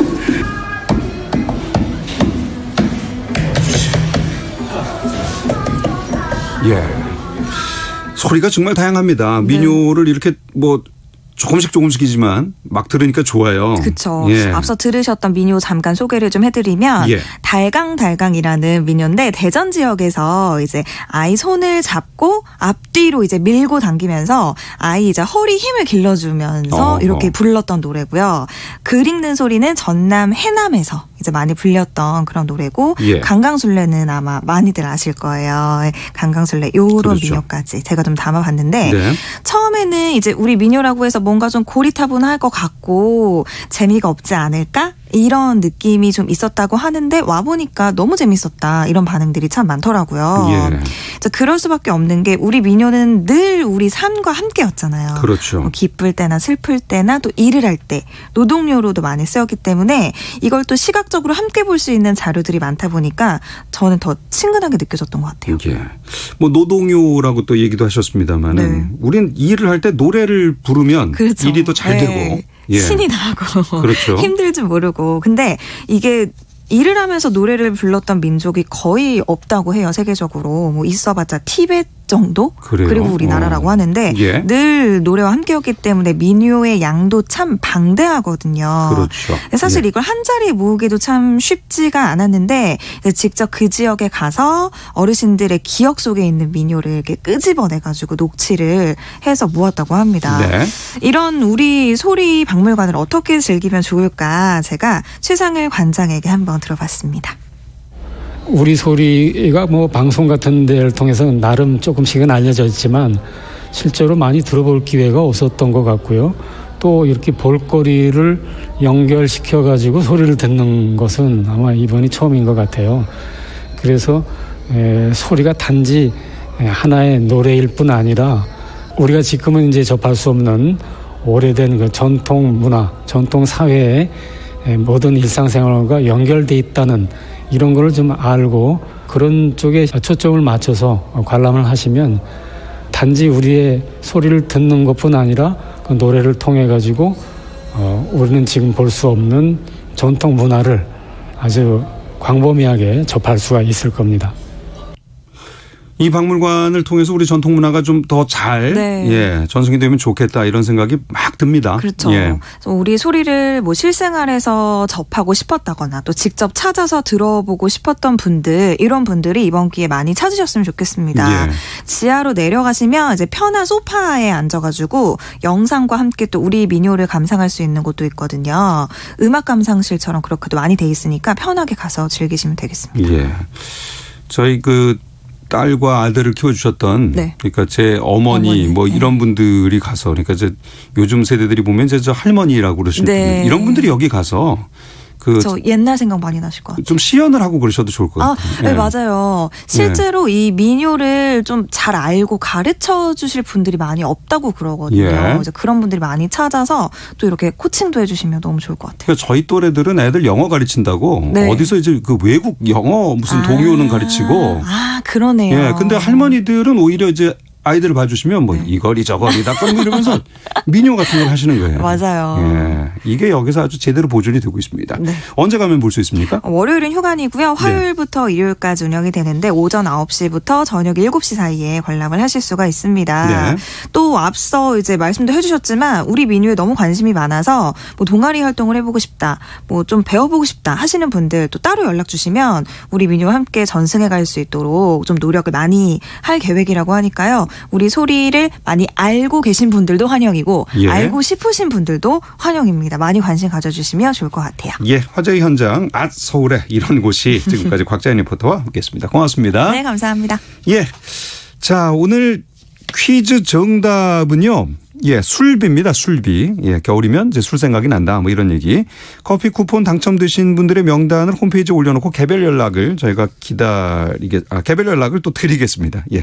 예. 소리가 정말 다양합니다. 민요를 이렇게 뭐 조금씩 조금씩이지만 막 들으니까 좋아요. 그렇죠. 예. 앞서 들으셨던 민요 잠깐 소개를 좀 해드리면 예. 달강달강이라는 민요인데 대전 지역에서 이제 아이 손을 잡고 앞뒤로 이제 밀고 당기면서 아이 이제 허리 힘을 길러주면서 어허. 이렇게 불렀던 노래고요. 글 읽는 소리는 전남 해남에서 이제 많이 불렸던 그런 노래고 예. 강강술래는 아마 많이들 아실 거예요. 강강술래 요런 그렇죠. 민요까지 제가 좀 담아봤는데 네. 처음에는 이제 우리 민요라고 해서 뭔가 좀 고리타분할 것 같고 재미가 없지 않을까? 이런 느낌이 좀 있었다고 하는데 와보니까 너무 재밌었다. 이런 반응들이 참 많더라고요. 예. 그럴 수밖에 없는 게 우리 민요는 늘 우리 삶과 함께였잖아요. 그렇죠. 뭐 기쁠 때나 슬플 때나 또 일을 할 때 노동요로도 많이 쓰였기 때문에 이걸 또 시각적으로 함께 볼 수 있는 자료들이 많다 보니까 저는 더 친근하게 느껴졌던 것 같아요. 예. 뭐 노동요라고 또 얘기도 하셨습니다만은 네. 우린 일을 할 때 노래를 부르면 그렇죠. 일이 더 잘 네. 되고 예. 신이 나고 그렇죠. 힘들 줄 모르고 근데 이게 일을 하면서 노래를 불렀던 민족이 거의 없다고 해요. 세계적으로. 뭐 있어봤자 티베트 정도? 그래요? 그리고 우리나라라고 어. 하는데 예. 늘 노래와 함께였기 때문에 민요의 양도 참 방대하거든요. 그렇죠. 사실 예. 이걸 한 자리에 모으기도 참 쉽지가 않았는데 직접 그 지역에 가서 어르신들의 기억 속에 있는 민요를 이렇게 끄집어내가지고 녹취를 해서 모았다고 합니다. 네. 이런 우리 소리 박물관을 어떻게 즐기면 좋을까 제가 최상을 관장에게 한번 들어봤습니다. 우리 소리가 뭐 방송 같은 데를 통해서 나름 조금씩은 알려져 있지만 실제로 많이 들어볼 기회가 없었던 것 같고요. 또 이렇게 볼거리를 연결시켜가지고 소리를 듣는 것은 아마 이번이 처음인 것 같아요. 그래서 에, 소리가 단지 하나의 노래일 뿐 아니라 우리가 지금은 이제 접할 수 없는 오래된 그 전통 문화, 전통 사회의 모든 일상생활과 연결돼 있다는 이런 거를 좀 알고 그런 쪽에 초점을 맞춰서 관람을 하시면 단지 우리의 소리를 듣는 것뿐 아니라 그 노래를 통해 가지고 어, 우리는 지금 볼 수 없는 전통 문화를 아주 광범위하게 접할 수가 있을 겁니다. 이 박물관을 통해서 우리 전통 문화가 좀 더 잘 네. 예, 전승이 되면 좋겠다 이런 생각이 막 듭니다. 그렇죠. 예. 우리 소리를 뭐 실생활에서 접하고 싶었다거나 또 직접 찾아서 들어보고 싶었던 분들 이런 분들이 이번 기회에 많이 찾으셨으면 좋겠습니다. 예. 지하로 내려가시면 이제 편한 소파에 앉아가지고 영상과 함께 또 우리 민요를 감상할 수 있는 곳도 있거든요. 음악 감상실처럼 그렇게도 많이 돼 있으니까 편하게 가서 즐기시면 되겠습니다. 예. 저희 그 딸과 아들을 키워주셨던 네. 그러니까 제 어머니, 어머니 뭐 네. 이런 분들이 가서 그러니까 이제 요즘 세대들이 보면 이제 저 할머니라고 그러시는 네. 분들 이런 분들이 여기 가서 그 저 옛날 생각 많이 나실 것 같아요. 좀 시연을 하고 그러셔도 좋을 것 아, 같아요. 네, 예. 맞아요. 실제로 네. 이 민요를 좀 잘 알고 가르쳐 주실 분들이 많이 없다고 그러거든요. 예. 그래서 그런 분들이 많이 찾아서 또 이렇게 코칭도 해주시면 너무 좋을 것 같아요. 그러니까 저희 또래들은 애들 영어 가르친다고 네. 어디서 이제 그 외국 영어 무슨 아. 동요는 가르치고 아, 그러네요. 예. 근데 할머니들은 오히려 이제 아이들을 봐주시면 뭐 이거리 저거리다 그런 이러면서 민요 같은 걸 하시는 거예요. 맞아요. 예. 이게 여기서 아주 제대로 보존이 되고 있습니다. 네. 언제 가면 볼 수 있습니까? 월요일은 휴관이고요. 화요일부터 네. 일요일까지 운영이 되는데 오전 아홉 시부터 저녁 일곱 시 사이에 관람을 하실 수가 있습니다. 네. 또 앞서 이제 말씀도 해주셨지만 우리 민요에 너무 관심이 많아서 뭐 동아리 활동을 해보고 싶다, 뭐 좀 배워보고 싶다 하시는 분들 또 따로 연락 주시면 우리 민요와 함께 전승해 갈 수 있도록 좀 노력을 많이 할 계획이라고 하니까요. 우리 소리를 많이 알고 계신 분들도 환영이고 예. 알고 싶으신 분들도 환영입니다. 많이 관심 가져주시면 좋을 것 같아요. 예, 화제의 현장 앗 서울에 이런 곳이 지금까지 곽자연 리포터와 함께했습니다. 고맙습니다. 네, 감사합니다. 예, 자 오늘 퀴즈 정답은요. 예, 술비입니다. 술비. 예, 겨울이면 이제 술 생각이 난다. 뭐 이런 얘기. 커피 쿠폰 당첨되신 분들의 명단을 홈페이지에 올려놓고 개별 연락을 저희가 기다리게, 아, 개별 연락을 또 드리겠습니다. 예.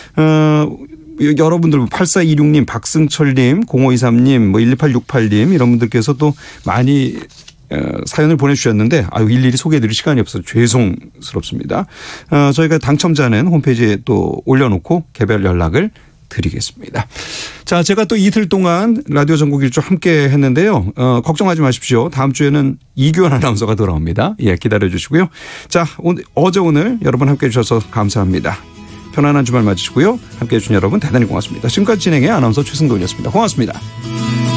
어, 여러분들 팔사이육 님, 박승철님, 공오이삼 님, 뭐 일팔육팔 님 이런 분들께서 또 많이 사연을 보내주셨는데 아유 일일이 소개해드릴 시간이 없어서 죄송스럽습니다. 어, 저희가 당첨자는 홈페이지에 또 올려놓고 개별 연락을 드리겠습니다. 자, 제가 또 이틀 동안 라디오 전국 일주 함께 했는데요. 어, 걱정하지 마십시오. 다음 주에는 이규현 아나운서가 돌아옵니다. 예, 기다려 주시고요. 자, 오늘, 어제 오늘 여러분 함께 해주셔서 감사합니다. 편안한 주말 맞으시고요. 함께 해주신 여러분 대단히 고맙습니다. 지금까지 진행의 아나운서 최승돈이었습니다. 고맙습니다.